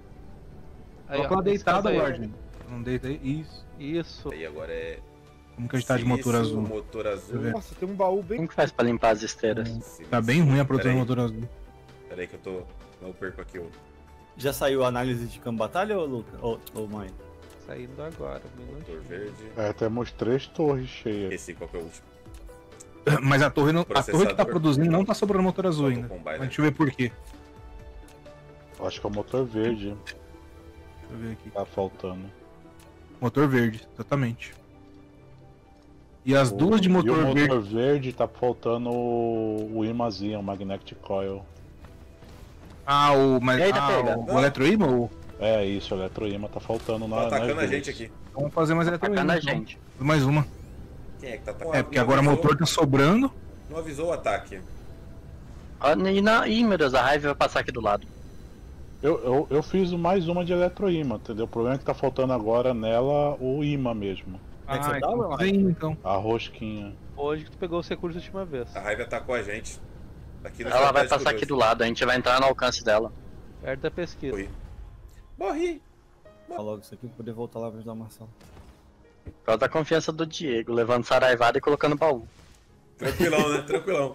D: Aí,
A: Coloca
D: ó,
A: lá
D: nesse caso
A: deitado,
D: aí, ó.
A: Guardian. Não deita aí. Isso.
D: Isso.
B: Aí agora é.
A: Como que a gente tá de
B: silício,
A: motor azul?
B: Motor azul.
A: ver.
F: Nossa, tem um baú bem.
E: Como que faz pra limpar as esteiras?
B: Silício.
A: Tá bem ruim a produção
B: Pera
A: de
B: aí.
A: motor azul.
B: Pera aí que eu tô. Não perco aqui o.
C: Já saiu a análise de campo de batalha, ô Luca? Ô, ô mãe?
D: Saindo agora, um
B: Motor
D: minutinho.
B: verde.
H: É, temos três torres cheias.
B: Esse qual que é o último?
A: Mas a torre, não, a torre que tá
B: Processador.
A: produzindo não tá sobrando motor azul
B: Auto
A: ainda.
B: Combiner.
A: Mas deixa eu ver por quê.
H: Acho que é o motor verde
A: Deixa eu ver aqui.
H: que tá faltando.
A: Motor verde, exatamente. E as
H: O-
A: duas de
H: e
A: motor,
H: o
A: verde.
H: motor verde tá faltando o, o imazinho, o Magnetic Coil.
A: Ah, o. Mas,
E: E aí, tá
A: ah,
E: pegando?
A: o, o eletroímã? Ou...
H: É isso, o eletroíma tá faltando na
B: Tá
H: nas
B: atacando a
H: duas.
B: gente aqui.
A: Vamos fazer mais eletroímã.
E: Bacana,
A: então.
E: gente.
A: Mais uma.
B: Quem é que tá atacando?
A: É, porque
B: Não
A: agora o
B: avisou-
A: motor tá sobrando.
B: Não avisou o ataque.
E: Ah, e na... Ih, meu Deus, a raiva vai passar aqui do lado.
H: Eu, eu, eu fiz mais uma de eletroíma, entendeu? O problema é que tá faltando agora nela o imã mesmo.
C: Como é que você
A: Ah,
C: tá,
A: então
C: meu
A: faz aí, então.
H: A rosquinha.
D: Hoje que tu pegou os recursos a última vez.
B: A raiva atacou a gente. Aqui no
E: Ela vai
B: Estratégico
E: passar aqui
B: dois.
E: do lado, a gente vai entrar no alcance dela.
D: Perto da pesquisa.
B: Morri. Morri.
C: Fala logo isso aqui pra poder voltar lá pra ajudar o Marcelo.
E: Por causa da confiança do Diego, levando saraivada e colocando baú.
B: Tranquilão, né? Tranquilão.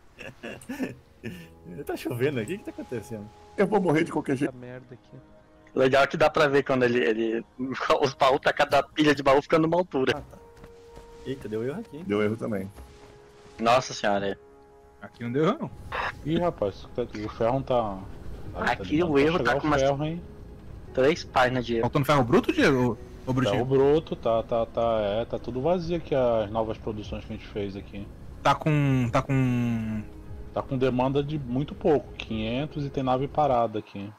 C: Tá chovendo aqui? O que tá acontecendo?
G: Eu vou morrer de qualquer jeito.
D: Essa merda aqui.
E: Legal que dá pra ver quando ele. ele... Os baús tá cada pilha de baú ficando numa altura.
C: Ah, tá. Eita, deu erro aqui.
G: Deu erro também.
E: Nossa senhora, é.
A: Aqui não deu erro, não.
H: Ih, rapaz, o ferro não tá. tá-
E: Aqui
H: tá
E: o erro
H: chegar
E: tá
H: o
E: com umas-
H: ferro, hein?
E: Três páginas de erro.
A: Faltando ferro bruto, Diego? Ô, ô
H: Ferro
A: Brutinho?
H: bruto, tá, tá, tá, é, tá tudo vazio aqui as novas produções que a gente fez aqui.
A: tá com. tá com.
H: Tá com demanda de muito pouco, quinhentos e tem nave parada aqui.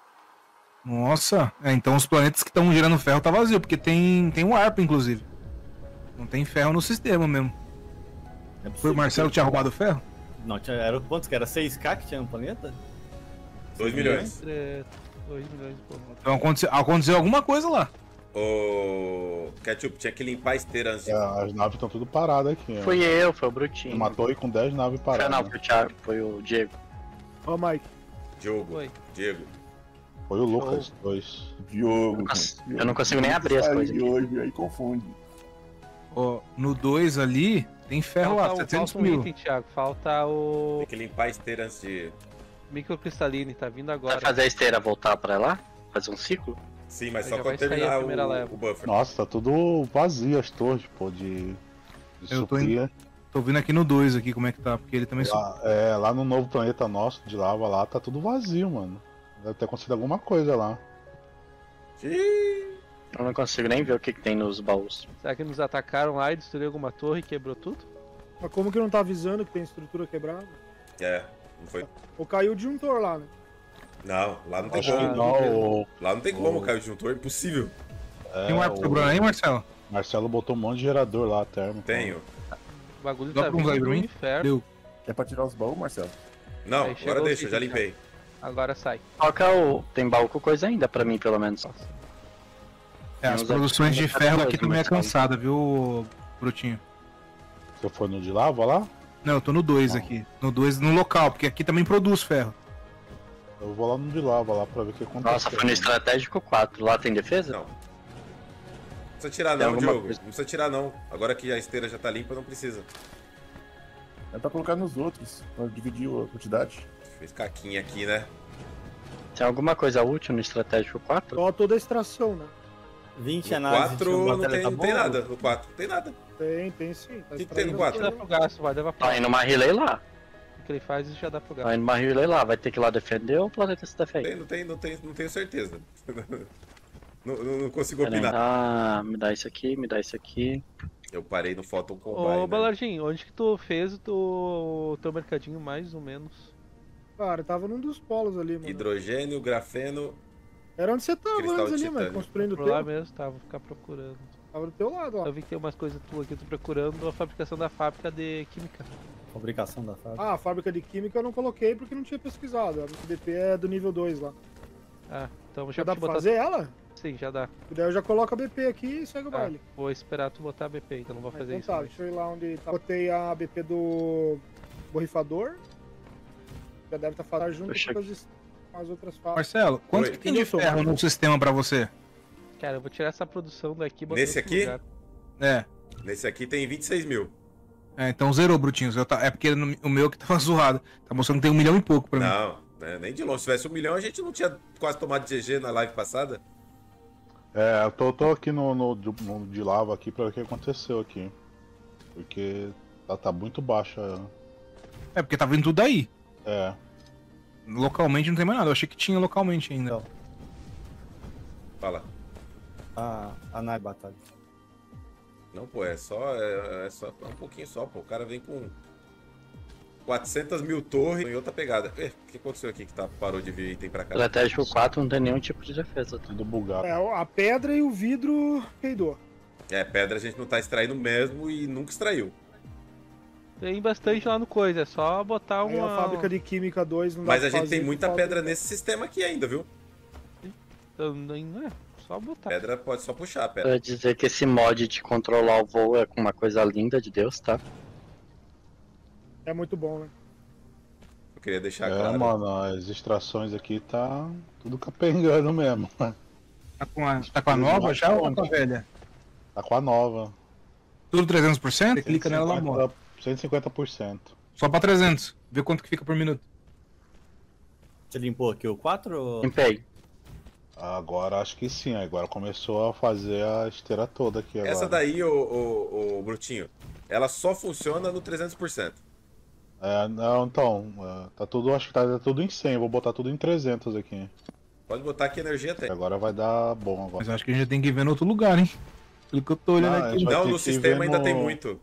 A: Nossa, é, então os planetas que estão girando ferro tá vazio, porque tem, tem um warp, inclusive. Não tem ferro no sistema mesmo.
C: É
A: Foi o Marcelo que tinha roubado o ferro?
C: Não, tinha, era quantos que era? seis K que tinha no planeta?
B: dois milhões.
D: dois milhões e pouco.
A: Então aconteceu, aconteceu alguma coisa lá.
B: Ô. Ketchup, tinha que limpar a esteira antes de.
H: É, as naves estão tudo paradas aqui. ó.
E: Fui eu, foi o Brutinho.
H: Uma torre com dez naves
E: Foi,
H: paradas.
E: não, foi o Thiago, foi o Diego.
F: Ó, Mike.
B: Diogo.
D: Oi.
B: Diego.
H: Foi o Lucas, dois.
G: Diogo.
E: Nossa,
G: Diogo.
E: eu não consigo nem abrir as
G: Aí,
E: coisas aqui.
G: Hoje, aí confunde.
A: Ó, no dois ali, tem ferro lá,
D: Falta, um-
A: setecentos
D: falta um
A: mil.
D: item, Thiago. Falta o
B: Tem que limpar a esteira antes de.
D: microcristalline, tá vindo agora.
E: Vai fazer a esteira voltar pra lá? Fazer um ciclo?
B: Sim, mas
D: Aí
B: só
D: já
B: quando
D: vai sair a
B: terminar
D: primeira
B: o,
D: leva.
B: o buffer.
H: Nossa, tá tudo vazio as torres, pô, de. de
A: Eu tô
H: suprir.
A: Tô vendo aqui no dois aqui como é que tá, porque ele também...
H: Lá, é, lá no novo planeta nosso de lava lá, tá tudo vazio, mano. Deve ter acontecido alguma coisa lá.
B: Ih,
E: Eu não consigo nem ver o que, que tem nos baús.
D: Será que nos atacaram lá e destruiu alguma torre e quebrou tudo?
F: Mas como que não tá avisando que tem estrutura quebrada?
B: É, não foi.
F: Ou caiu o disjuntor lá, né?
B: Não, lá não tem
H: Acho que
B: como.
H: não, o,
B: Lá não tem como
H: o-
B: cair o disjuntor, impossível.
H: é,
A: Tem um warp
H: o
A: sobrando aí, Marcelo?
H: Marcelo botou um monte de gerador lá, termo.
B: Tenho.
D: O bagulho
A: Dá
D: tá
A: pra usar aí
D: vindo
A: pra
D: do
A: mim?
D: inferno.
A: Deu.
G: É pra tirar os baús, Marcelo?
B: Não,
D: Aí
B: agora
D: chegou
B: deixa,
D: o
B: já
D: item,
B: limpei.
D: Agora sai.
E: Qual que é o. Tem baú com coisa ainda pra mim, pelo menos.
D: Nossa.
A: É, as
E: Tem uns
A: produções de
E: aqui,
A: ferro
E: mas
A: aqui também é
E: Marcelo.
A: cansada, viu, Brutinho?
H: Você foi no de lava lá?
A: Não, eu tô no dois aqui. No dois no local, porque aqui também produz ferro.
H: Eu vou lá no de lava lá pra ver o que aconteceu.
E: Nossa, foi no estratégico quatro. Lá tem defesa?
B: Não. Não precisa tirar
E: Tem
B: não,
E: alguma
B: Diogo.
E: coisa?
B: Não precisa tirar não. Agora que a esteira já tá limpa, não precisa.
G: É pra colocar nos outros, pra dividir a quantidade.
B: Fez caquinha aqui, né?
E: Tem alguma coisa útil no estratégico quatro?
F: Só toda a extração, né?
C: vinte
B: No
C: análises.
B: quatro
C: tinha
B: não
C: batalha,
B: tem,
C: tá
B: não
C: bom?
B: tem nada. No quatro não tem nada.
F: Tem, tem sim. Tá
B: Que que tem no
F: extraindo
B: quatro?
F: as
D: Dá
F: coisas.
D: pro gasto, vai levar pra
E: Tá indo uma relay lá.
D: O que ele faz e já dá pro
E: Tá
D: gasto.
E: indo uma relay lá. Vai ter que ir lá defender ou o planeta se
B: Não
E: defende?
B: tem, não tem, não tem, não tenho certeza. não, não, não consigo
E: Pera aí.
B: opinar.
E: Ah, me dá isso aqui, me dá isso aqui.
B: Eu parei no Photon
D: Ô,
B: Combine. né?
D: Balardinho, onde que tu fez o teu, o teu mercadinho mais ou menos?
F: Cara, tava num dos polos ali, mano.
B: Hidrogênio, grafeno.
F: Era onde você tava
B: Cristal
F: antes ali,
B: de
F: mano.
B: titânio.
F: Construindo o
D: Por lá
F: teu.
D: mesmo, tá, vou ficar procurando.
F: Tava do teu lado, ó.
D: Eu vi que tem umas coisas tuas aqui, tô procurando a fabricação da fábrica de química.
C: Fabricação da fábrica.
F: Ah, a fábrica de química eu não coloquei porque não tinha pesquisado. A B P é do nível dois lá.
D: Ah, então
F: Já
D: já
F: dá
D: vou
F: pra
D: botar.
F: fazer ela?
D: Sim, já dá.
F: E daí eu já coloco a B P aqui e segue o
D: Ah,
F: baile.
D: vou esperar tu botar a B P, então não vou
F: Ah,
D: fazer
F: então
D: isso.
F: tá,
D: mais.
F: deixa eu ir lá onde tá. Botei a B P do borrifador. Já deve estar falando junto
E: Deixa
F: com as, com as outras fábricas.
A: Marcelo, quanto
B: Oi.
A: que tem de ferro no sistema pra você?
D: Cara, eu vou tirar essa produção daqui e botar
B: Nesse
D: em outro
B: aqui?
D: lugar.
A: É.
B: Nesse aqui tem vinte e seis mil.
A: É, então zerou, Brutinho. Eu tá- É porque no- o meu que tava zoado. Tá mostrando que tem um milhão e pouco pra mim.
B: Não, né, nem de longe. Se tivesse um milhão, a gente não tinha quase tomado G G na live passada.
H: É, eu tô, tô aqui no, no, de- no de lava aqui pra ver o que aconteceu aqui. Porque tá, tá muito baixa.
A: É, porque tá vindo tudo aí.
H: É.
A: Localmente não tem mais nada. Eu achei que tinha localmente ainda.
C: Então.
B: Fala.
C: A, a nave batalha.
B: Não, pô, é só, é, é só é um pouquinho só, pô. O cara vem com quatrocentas mil torres em outra pegada. Eh, o que aconteceu aqui que tá, parou de vir item pra cá?
E: Estratégico quatro não tem nenhum tipo de defesa. Tá?
H: Tudo bugado.
F: É, a pedra e o vidro peidou.
B: É, pedra a gente não tá extraindo mesmo e nunca extraiu.
D: Tem bastante lá no coisa, é só botar
F: Aí a
D: uma.
F: fábrica de química dois não dá
B: Mas a
F: pra
B: gente tem
F: fazer
B: muita
F: por causa
B: pedra
F: do-
B: nesse sistema aqui ainda, viu?
D: Também, não é, só botar.
B: Pedra pode só puxar, pedra.
E: Pra dizer que esse mod de controlar o voo é uma coisa linda de Deus, tá?
F: É muito bom, né?
B: Eu queria deixar
H: É,
B: claro.
H: mano, as extrações aqui tá tudo capengando mesmo.
A: Tá com a, tá com a nova já ou com a velha?
H: Tá com a nova.
A: Tudo trezentos por cento? Você clica nela, ela morre.
H: cento e cinquenta por cento.
A: Só pra trezentos. Vê quanto que fica por minuto.
C: Você limpou aqui o quatro?
E: Limpei.
H: Agora acho que sim, agora começou a fazer a esteira toda aqui agora.
B: Essa daí, ô, ô, ô, Brutinho, ela só funciona no trezentos por cento.
H: É, não, então, é, tá tudo, acho que tá tudo em cem, eu vou botar tudo em trezentos aqui.
B: Pode botar que energia tem.
H: Agora vai dar bom agora.
A: Mas eu acho que a gente tem que ver em outro lugar, hein? Pelo que eu tô olhando
H: Ah,
A: aqui.
H: vai
B: Não,
H: ter
B: no
H: que
B: sistema
H: ver
B: ainda
H: no-
B: tem muito.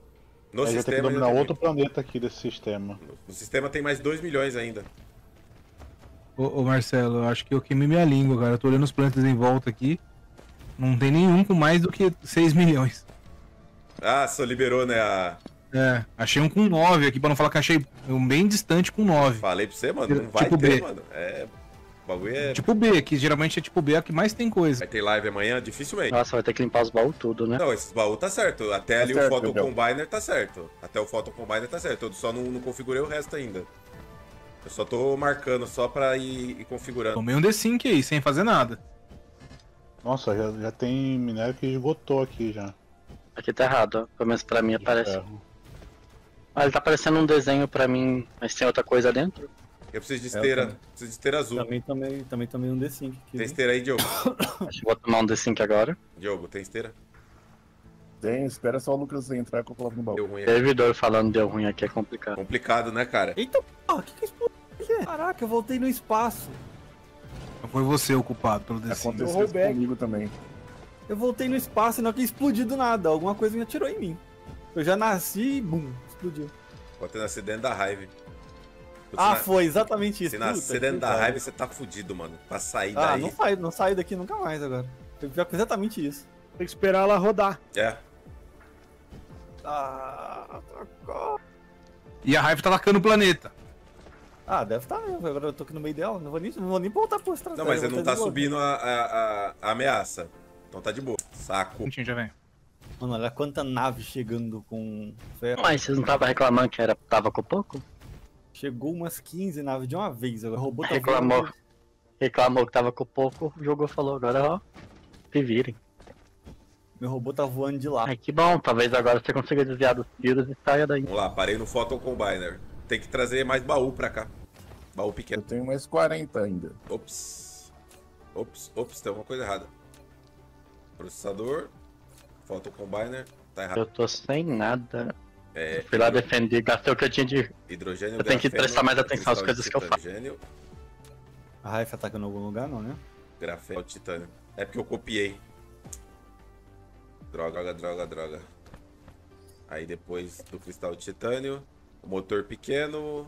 B: No
H: Aí já tem que
B: sistema,
H: dominar
B: ainda tem
H: outro planeta aqui desse sistema.
B: muito. No sistema tem mais dois milhões ainda.
A: Ô, ô, Marcelo, eu acho que eu queimei minha língua, cara. Eu tô olhando os planetas em volta aqui. Não tem nenhum com mais do que seis milhões.
B: Ah, só liberou, né? A...
A: É, achei um com nove aqui, pra não falar que achei um bem distante com nove.
B: Falei pra você, mano. Não vai
A: Tipo
B: ter,
A: B.
B: mano. É. O bagulho é.
A: Tipo B, que geralmente é tipo B, a que mais tem coisa.
B: Vai ter live amanhã? Dificilmente.
E: Nossa, vai ter que limpar os baús tudo, né?
B: Não, esses baús tá certo. Até ali
G: certo,
B: o Photo
G: Gabriel.
B: Combiner tá certo. Até o Photo Combiner tá certo. Eu só não, não configurei o resto ainda. Eu só tô marcando só pra ir, ir configurando.
A: Tomei um D cinco aí, sem fazer nada.
H: Nossa, já, já tem minério que esgotou aqui já.
E: Aqui tá errado, ó. Pelo menos pra mim
H: de
E: aparece.
H: ferro.
E: Ah, ele tá aparecendo um desenho pra mim, mas tem outra coisa dentro?
B: Eu preciso de esteira.
C: também.
B: Preciso de esteira azul.
C: Também tomei, também tomei um D cinco aqui.
B: Tem
C: viu?
B: esteira aí, Diogo?
E: Acho que vou tomar um D cinco agora.
B: Diogo, tem esteira?
G: Tem, espera só o Lucas entrar que eu coloco no baú.
B: Deu ruim aqui.
E: Servidor falando deu ruim aqui é complicado.
B: Complicado, né, cara?
C: Eita porra, o que que explodiu aqui? Caraca, eu voltei no espaço.
A: Foi você o culpado pelo D cinco.
G: Aconteceu isso
F: rollback.
G: comigo também.
C: Eu voltei no espaço e não que explodiu do nada. Alguma coisa me atirou em mim. Eu já nasci e bum, explodiu.
B: Pode ter nascido dentro da raiva.
C: Ah,
B: se
C: foi exatamente isso.
B: Se nascer
C: Puta,
B: dentro
C: que
B: da
C: pariu.
B: raiva, você tá fudido, mano. Pra sair
C: Ah,
B: daí.
C: não saio, não saio daqui nunca mais agora. Foi pior que exatamente isso.
F: Tem que esperar ela rodar.
B: É.
C: Ah, socorro.
A: E a raiva tá lacando o planeta.
C: Ah, deve estar mesmo. Agora eu tô aqui no meio dela. Não vou nem, não vou nem voltar pro estratégia.
B: Não, mas
C: vou
B: não
C: tá
B: tá
C: de boa.
B: subindo a, a, a- a ameaça. Então tá de boa. Saco.
A: Minutinho, já vem.
C: Mano, olha quanta nave chegando com ferro.
E: Mas vocês não estavam reclamando que era, tava com pouco?
C: Chegou umas quinze naves de uma vez. Agora o robô tá
E: Reclamou.
C: voando.
E: Reclamou que tava com pouco, jogou falou, agora ó, se virem.
C: Meu robô tá voando de lá.
E: Ai, que bom, talvez agora você consiga desviar dos tiros e saia daí.
B: Vamos lá, parei no Photon Combiner. Tem que trazer mais baú pra cá. Baú
G: Eu
B: pequeno.
G: tenho mais quarenta ainda.
B: Ops. Ops, ops, tem alguma coisa errada. Processador. Photon Combiner. Tá errado.
E: Eu tô sem nada.
B: É,
E: Eu fui lá defender, gastei o que eu tinha de.
B: hidrogênio,
E: Eu tenho que
B: grafeno,
E: prestar mais atenção às
B: cristal
E: coisas
B: de
E: que eu faço.
B: titânio,
C: A Raif atacando em algum lugar, não, né?
B: Grafeno de titânio. É porque eu copiei. Droga, droga, droga. Aí depois do cristal de titânio, motor pequeno,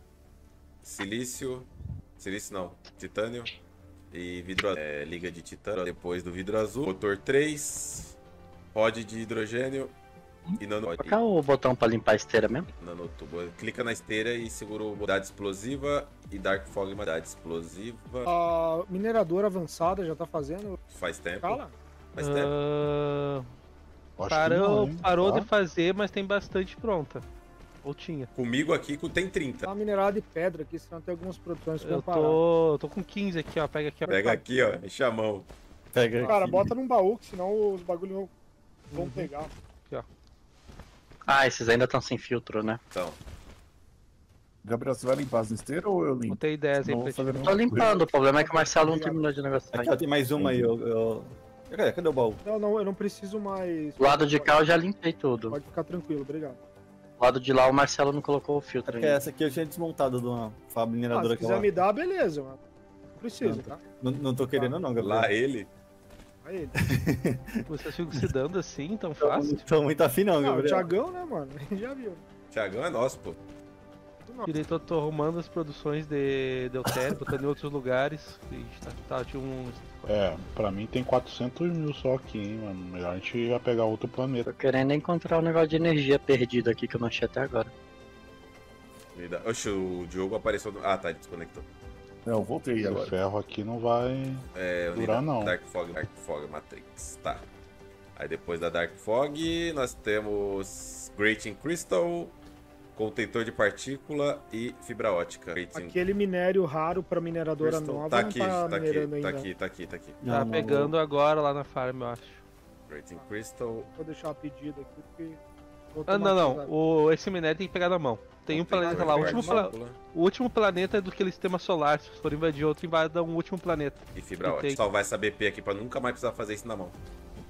B: silício, silício não, titânio e vidro azul. É, liga de titânio. Depois do vidro azul, motor três, rod de hidrogênio e nano.
E: Colocar o botão pra limpar a esteira mesmo?
B: Nanotubo. Clica na esteira e segura o modalidade explosiva e Dark Fog modalidade explosiva.
F: A mineradora avançada já tá fazendo.
B: Faz tempo.
F: Cala.
B: Faz tempo.
D: Ah,
H: Acho que
D: parou
H: não, hein?
D: parou
H: Tá?
D: de fazer, mas tem bastante pronta. Ou tinha.
B: Comigo aqui tem trinta.
F: Tá minerada de pedra aqui, senão tem algumas produções
D: Eu
F: comparadas.
D: tô, eu tô com quinze aqui, ó. Pega aqui, ó.
B: Pega aqui, ó. Enche a mão.
C: Pega
F: Cara,
C: aqui.
F: bota num baú, que senão os bagulhos vão, vão
C: Uhum.
F: pegar.
E: Ah, esses ainda estão sem filtro, né?
B: Então,
G: Gabriel, você vai limpar as esteiras ou eu limpo?
D: Botei dez aí
G: Senão eu
D: pra
G: vou fazer
D: ti.
G: a
E: Tô
G: mesma coisa.
E: limpando, o problema é que o Marcelo não terminou de negociar.
C: Aqui, ó, tem mais uma aí, eu. eu... Cadê, cadê o baú?
F: Não, não, eu não preciso mais.
E: Do lado de cá eu já limpei tudo.
F: Pode ficar tranquilo, obrigado.
E: Do lado de lá o Marcelo não colocou o filtro
C: Porque
E: ainda.
C: essa aqui eu tinha desmontado de uma fábrica
F: Ah,
C: mineradora
F: se
C: que
F: quiser
C: eu
F: me dar, beleza, mano. Não preciso,
C: Não,
F: tá?
C: não, não tô querendo não, Gabriel.
B: lá ele.
F: Aí ele.
D: Vocês ficam se dando assim, tão fácil?
C: Não tô muito afim não,
F: Não, o
C: Gabriel.
F: Thiagão, né, mano? Já viu.
B: Thiagão é nosso, pô.
D: Direito, eu tô arrumando as produções de Deutério, botando em outros lugares. E tá, tá, tinha um.
H: É, pra mim tem quatrocentos mil só aqui, hein, mano. Melhor a gente já pegar outro planeta.
E: Tô querendo encontrar um negócio de energia perdido aqui que eu não achei até agora.
B: Me dá- Oxe, o Diogo apareceu. No... Ah, tá, ele desconectou.
G: Não, voltei
H: Esse
G: agora.
H: ferro aqui não vai.
B: É,
H: Durar,
B: unidade-
H: não.
B: Dark Fog, Dark Fog Matrix. Tá. Aí depois da Dark Fog, nós temos Grating Crystal, contentor de partícula e fibra ótica. Grating
F: Aquele minério raro pra mineradora
B: Crystal.
F: nova
B: Tá
F: não
B: aqui,
F: tá
B: tá aqui,
F: minerando
B: tá
F: ainda.
B: aqui, tá aqui, tá aqui.
C: Não,
D: Tá
C: não,
D: pegando agora lá na farm, eu acho.
B: Grating Crystal.
F: Vou deixar a pedida aqui porque. vou
D: Ah, não,
F: automatizar.
D: não. O, esse minério tem que pegar na mão. Tem um planeta lá. O último, pla-
B: partícula
D: o último planeta é do que sistema solar. Se for invadir outro, invada um último planeta.
B: e fibra
D: E
B: ótica.
D: tem-
B: Salvar essa B P aqui pra nunca mais precisar fazer isso na mão.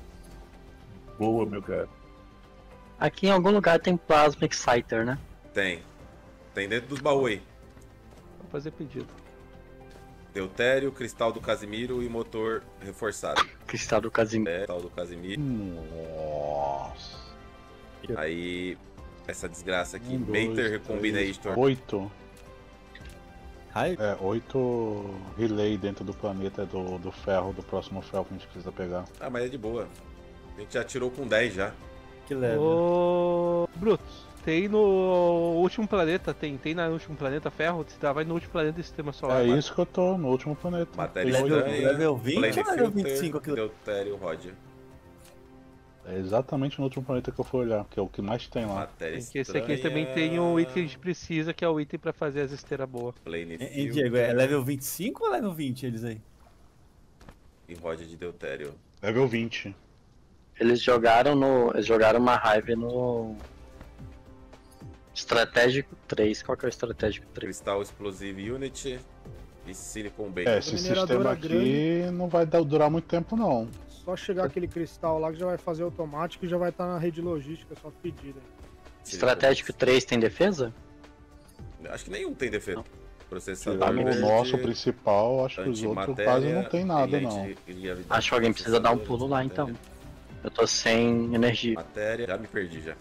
G: Boa, meu cara.
E: Aqui em algum lugar tem Plasma Exciter, né?
B: Tem. Tem dentro dos baús aí.
D: Vou fazer pedido.
B: Deutério, cristal do Casimiro e motor reforçado.
E: Cristal do Casimiro.
B: É, cristal do Casimiro.
H: Nossa.
B: Aí essa desgraça aqui.
H: Um, dois,
B: Mater
H: três,
B: Recombinator.
H: Oito.
C: Ai,
H: É, oito relay dentro do planeta do, do ferro, do próximo ferro que a gente precisa pegar.
B: Ah, mas é de boa. A gente já tirou com dez já.
C: que leve.
D: Ô, Brutus, tem no último planeta, tem, tem no último planeta ferro, você tá, vai no último planeta do sistema solar.
H: É
D: vai.
H: isso que eu tô, no último planeta.
B: Matéria
C: Level-
B: estranha.
C: level vinte ou
B: Plane
C: level
B: Filter,
C: vinte e cinco aquilo?
B: Deutério Rod.
H: É exatamente no último planeta que eu fui olhar, que é o que mais tem lá.
B: Matéria
D: Porque esse aqui também tem o item que a gente precisa, que é o item pra fazer as esteiras boas.
B: Plane
C: Hein,
B: Filter
C: Diego, é level vinte e cinco ou level vinte eles aí?
B: e Rod de Deutério.
H: Level vinte.
E: Eles jogaram no. Eles jogaram uma raiva no. Estratégico três. Qual que é o estratégico três?
B: Crystal Explosive Unit e Silicon Bacon.
H: É, esse
F: mineradora
H: sistema aqui
F: grande.
H: não vai dar- durar muito tempo não.
F: Só chegar aquele cristal lá que já vai fazer automático e já vai estar na rede logística, só pedir aí.
E: Estratégico três tem defesa?
B: Acho que nenhum tem defeito. Processador
H: Tirando o
B: verde,
H: nosso principal, acho que os outros
B: antimatéria
H: quase não tem nada
B: e
H: não.
B: anti- e avi-
E: Acho que alguém precisa dar um pulo lá então. Eu tô sem energia.
B: Matéria, já me perdi já.
F: Ah,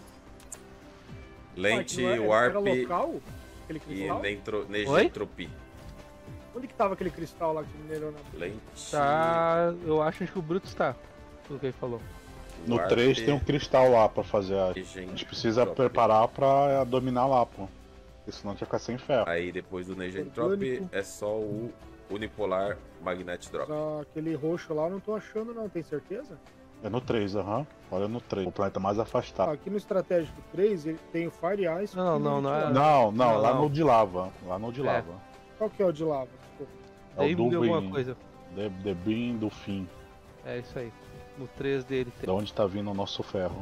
B: Lente,
F: aquilo era-
B: Warp
F: Era local? Aquele
B: e
F: cristal?
B: Nentro-
D: Oi?
B: Negentropy.
F: Onde que tava aquele cristal lá que você minerou na...
B: Lente.
D: Tá, eu acho que o Brutus tá, pelo que ele falou.
H: No
B: Warp,
H: três tem um cristal lá pra fazer. A, a gente
B: Negentropy.
H: precisa preparar pra dominar lá, pô. Porque senão a gente vai ficar sem ferro.
B: Aí depois do Negentropy
F: Orgânico.
B: é só o Unipolar Magnet Drop.
F: Ah, aquele roxo lá eu não tô achando não, tem certeza?
H: É no três, aham. Olha no três. O planeta mais
F: Ah,
H: afastado.
F: aqui no estratégico três ele tem o Fire Ice.
D: Não,
F: e o
D: não, não é-
F: Unit
H: Não, não,
D: Não,
H: lá
D: não.
H: no de lava. Lá no de
D: É.
H: lava.
F: Lá. Qual que é o de lava? Desculpa.
H: É
D: Daí
H: o do
D: mudou alguma
H: Bean.
D: coisa.
H: The, the Bean do fim.
D: É isso aí. No três dele tem.
H: Da onde tá vindo o nosso ferro.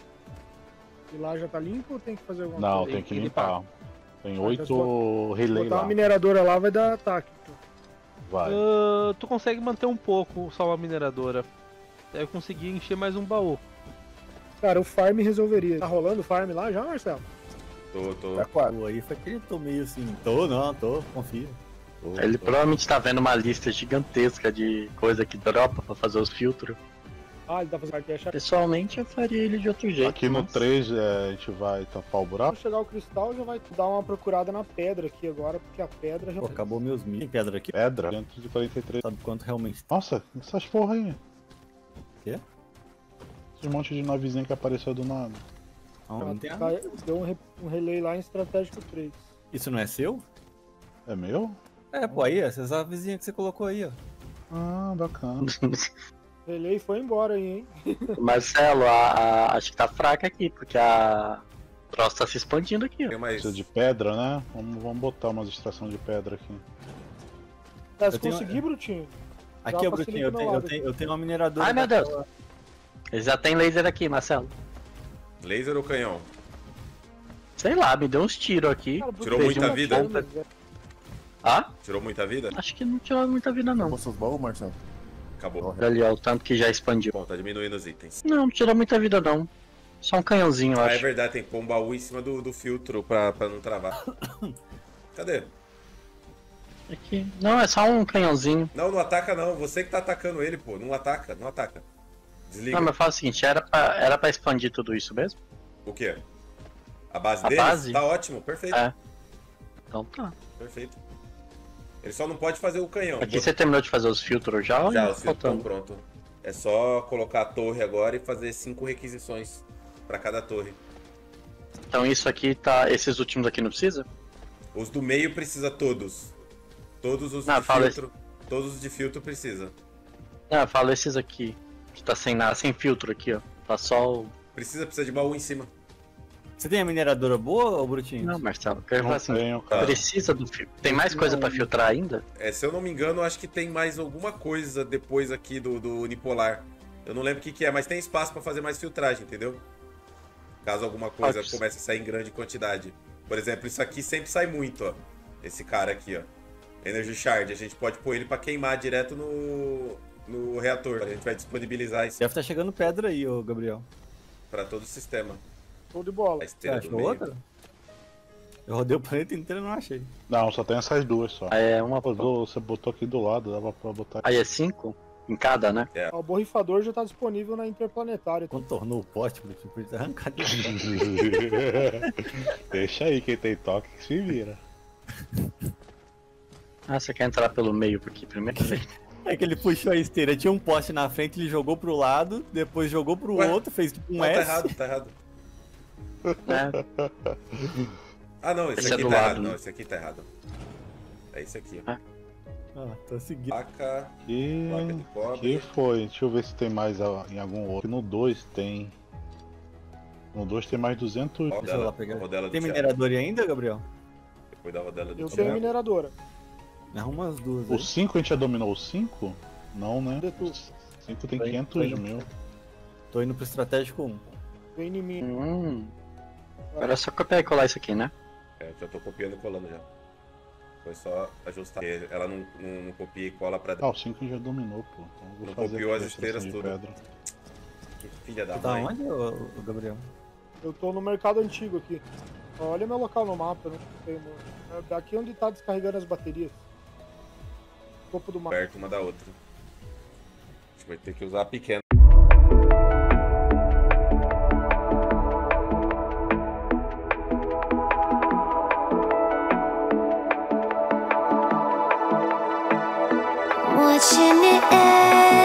F: E lá já tá limpo ou tem que fazer alguma
H: Não,
F: coisa?
H: tem que
D: que
H: limpar. Tem
F: Ah,
H: oito
F: Se
H: relay
F: botar
H: lá.
F: uma mineradora lá vai dar ataque. pô.
H: Vai.
D: Ah, tu consegue manter um pouco só uma mineradora. Aí eu consegui encher mais um baú.
F: Cara, o farm resolveria. Tá rolando o farm lá já, Marcelo?
B: Tô, tô.
G: Tá quase.
C: Pô, aí foi que ele tô meio assim. Tô, não, tô, confio.
E: Ele provavelmente tá vendo uma lista gigantesca de coisa que dropa pra fazer os filtros.
F: Ah, ele tá fazendo aqui, achar.
E: Pessoalmente eu faria ele de outro jeito.
H: Aqui no
E: mas-
H: três é, a gente vai tapar o buraco.
F: Quando chegar o cristal, já vai dar uma procurada na pedra aqui agora, porque a pedra já.
C: Pô, acabou meus mil. Tem pedra aqui?
H: Pedra. dentro de quarenta e três.
C: Sabe quanto realmente?
H: Nossa, essas porra aí.
C: Quê?
H: Esse monte de navezinha que apareceu do nada.
C: Não, não tem
F: Tá-
C: nada.
F: Deu um, re- um relay lá em estratégico três.
C: Isso não é seu?
H: É meu?
C: É, pô, aí, essa vizinha que você colocou aí, ó.
H: Ah, bacana.
F: O relay foi embora aí, hein?
E: Marcelo, a, a- acho que tá fraca aqui, porque a o troço tá se expandindo aqui, ó.
B: Tem mais.
H: Precisa de pedra, né? Vamos, vamos botar umas extração de pedra aqui.
F: Tá, se
C: Eu tenho-
F: conseguir, Brutinho.
C: Aqui,
F: Já
C: ó, Brutinho, eu
F: facilita
C: tenho,
F: meu
C: eu,
F: lado
C: tenho, eu tenho uma mineradora.
E: Ai, meu Deus.
C: daquela-
E: Ele já tem laser aqui, Marcelo.
B: Laser ou canhão?
E: Sei lá, me deu uns tiros aqui.
F: Cara,
B: Tirou
F: Brutinho,
B: muita
F: tá
B: vida?
F: achando, velho.
E: Ah?
B: Tirou muita vida?
E: Acho que não tirou muita vida, não.
G: Acabou seus baús, Marcelo?
B: Acabou.
E: Olha ali, ó, o tanto que já expandiu.
B: Bom, tá diminuindo os itens.
E: Não, não tirou muita vida, não. Só um canhãozinho, eu
B: Ah, é
E: acho.
B: verdade, tem que pôr um baú em cima do, do filtro pra, pra não travar. Cadê?
E: Aqui. Não, é só um canhãozinho.
B: Não, não ataca não. Você que tá atacando ele, pô. Não ataca, não ataca. Desliga.
E: Não, mas fala o seguinte, era pra, era pra expandir tudo isso mesmo?
B: O quê? A base
E: A
B: deles?
E: base?
B: Tá ótimo, perfeito.
E: É. Então tá.
B: Perfeito. Ele só não pode fazer o canhão.
E: Aqui você terminou de fazer os filtros já ou
B: Já,
E: ainda
B: os
E: tá
B: filtros estão
E: faltando?
B: prontos. É só colocar a torre agora e fazer cinco requisições pra cada torre.
E: Então isso aqui tá. Esses últimos aqui não precisa?
B: Os do meio precisa todos. Todos os
E: Não,
B: de
E: fala
B: filtro. Todos os de filtro precisa.
E: Ah, fala esses aqui. Que tá sem nada, sem filtro aqui, ó. Tá só o.
B: Precisa, precisa de baú em cima.
C: Você tem a mineradora boa, ô Brutinho?
E: Não, Marcelo, eu quero falar
H: Não
E: assim.
H: tenho, cara.
E: Precisa do filtro. Tem mais coisa pra filtrar ainda?
B: É, se eu não me engano, acho que tem mais alguma coisa depois aqui do, do unipolar. Eu não lembro o que, que é, mas tem espaço pra fazer mais filtragem, entendeu? Caso alguma coisa
E: Pode ser.
B: comece a sair em grande quantidade. Por exemplo, isso aqui sempre sai muito, ó. Esse cara aqui, ó. Energy Shard. A gente pode pôr ele pra queimar direto no, no reator. A gente vai disponibilizar isso
C: Deve estar chegando pedra aí, ô Gabriel.
B: pra todo o sistema.
F: Show de bola.
B: A
C: Você
B: esteira do
C: achou
B: meio.
C: outra? Eu rodei o planeta inteiro e não achei.
H: Não, só tem essas duas só.
E: Aí é uma.
H: Pô, Você botou aqui do lado, dava pra botar.
E: Aí é cinco? Em cada, né?
F: O borrifador já tá disponível na Interplanetária.
C: Contornou o poste, Brutinho, por isso arrancar de
H: Deixa aí, quem tem toque que se vira.
E: Ah, você quer entrar pelo meio por aqui primeiro?
C: É que ele puxou a esteira, tinha um poste na frente, ele jogou pro lado, depois jogou pro
B: Ué?
C: outro, fez tipo um
B: Não, tá
C: S.
B: errado, tá errado.
E: É,
B: Ah, não, esse,
E: Esse é
B: aqui
E: do
B: tá
E: lado,
B: errado.
E: né?
B: Não, esse aqui tá errado. É esse aqui.
E: Ah.
C: Ah, tô seguindo.
B: Placa,
H: E
B: placa de
H: que
B: cobre.
H: foi? Deixa eu ver se tem mais a- em algum outro. No dois tem. No dois tem mais duzentos.
C: Deixa eu
B: Rodela,
C: lá pegar.
B: rodela do
C: Tem
B: Thiago.
C: minerador aí ainda, Gabriel?
B: Depois da rodela do
F: Eu
B: Thiago.
F: tenho a mineradora.
C: Me arruma as duas
H: O
C: aí.
H: cinco a gente já dominou o cinco? Não, né?
F: Cadê tu?
H: O cinco tem
C: Tô indo, tô
H: quinhentos
C: indo.
H: mil.
C: Tô indo pro estratégico um.
F: Vem em mim.
E: hum. Agora é só copiar e colar isso aqui, né?
B: É, já tô copiando e colando já. Foi só ajustar. Porque ela não, não, não copia e cola pra
H: Ah,
B: dentro.
H: o cinco a gente já dominou, pô. Então eu vou
B: Não
H: fazer
B: copiou
H: aqui
B: as
H: a extração
B: esteiras
H: de
B: tudo.
H: pedra.
B: Que filha da
C: Você tá
B: mãe.
C: onde, ô, ô, Gabriel?
F: Eu tô no mercado antigo aqui. Olha meu local no mapa, eu não sei, mano. É daqui onde tá descarregando as baterias. Topo do mapa.
B: Perto uma da outra. A gente vai ter que usar a pequena.
I: Watching it end.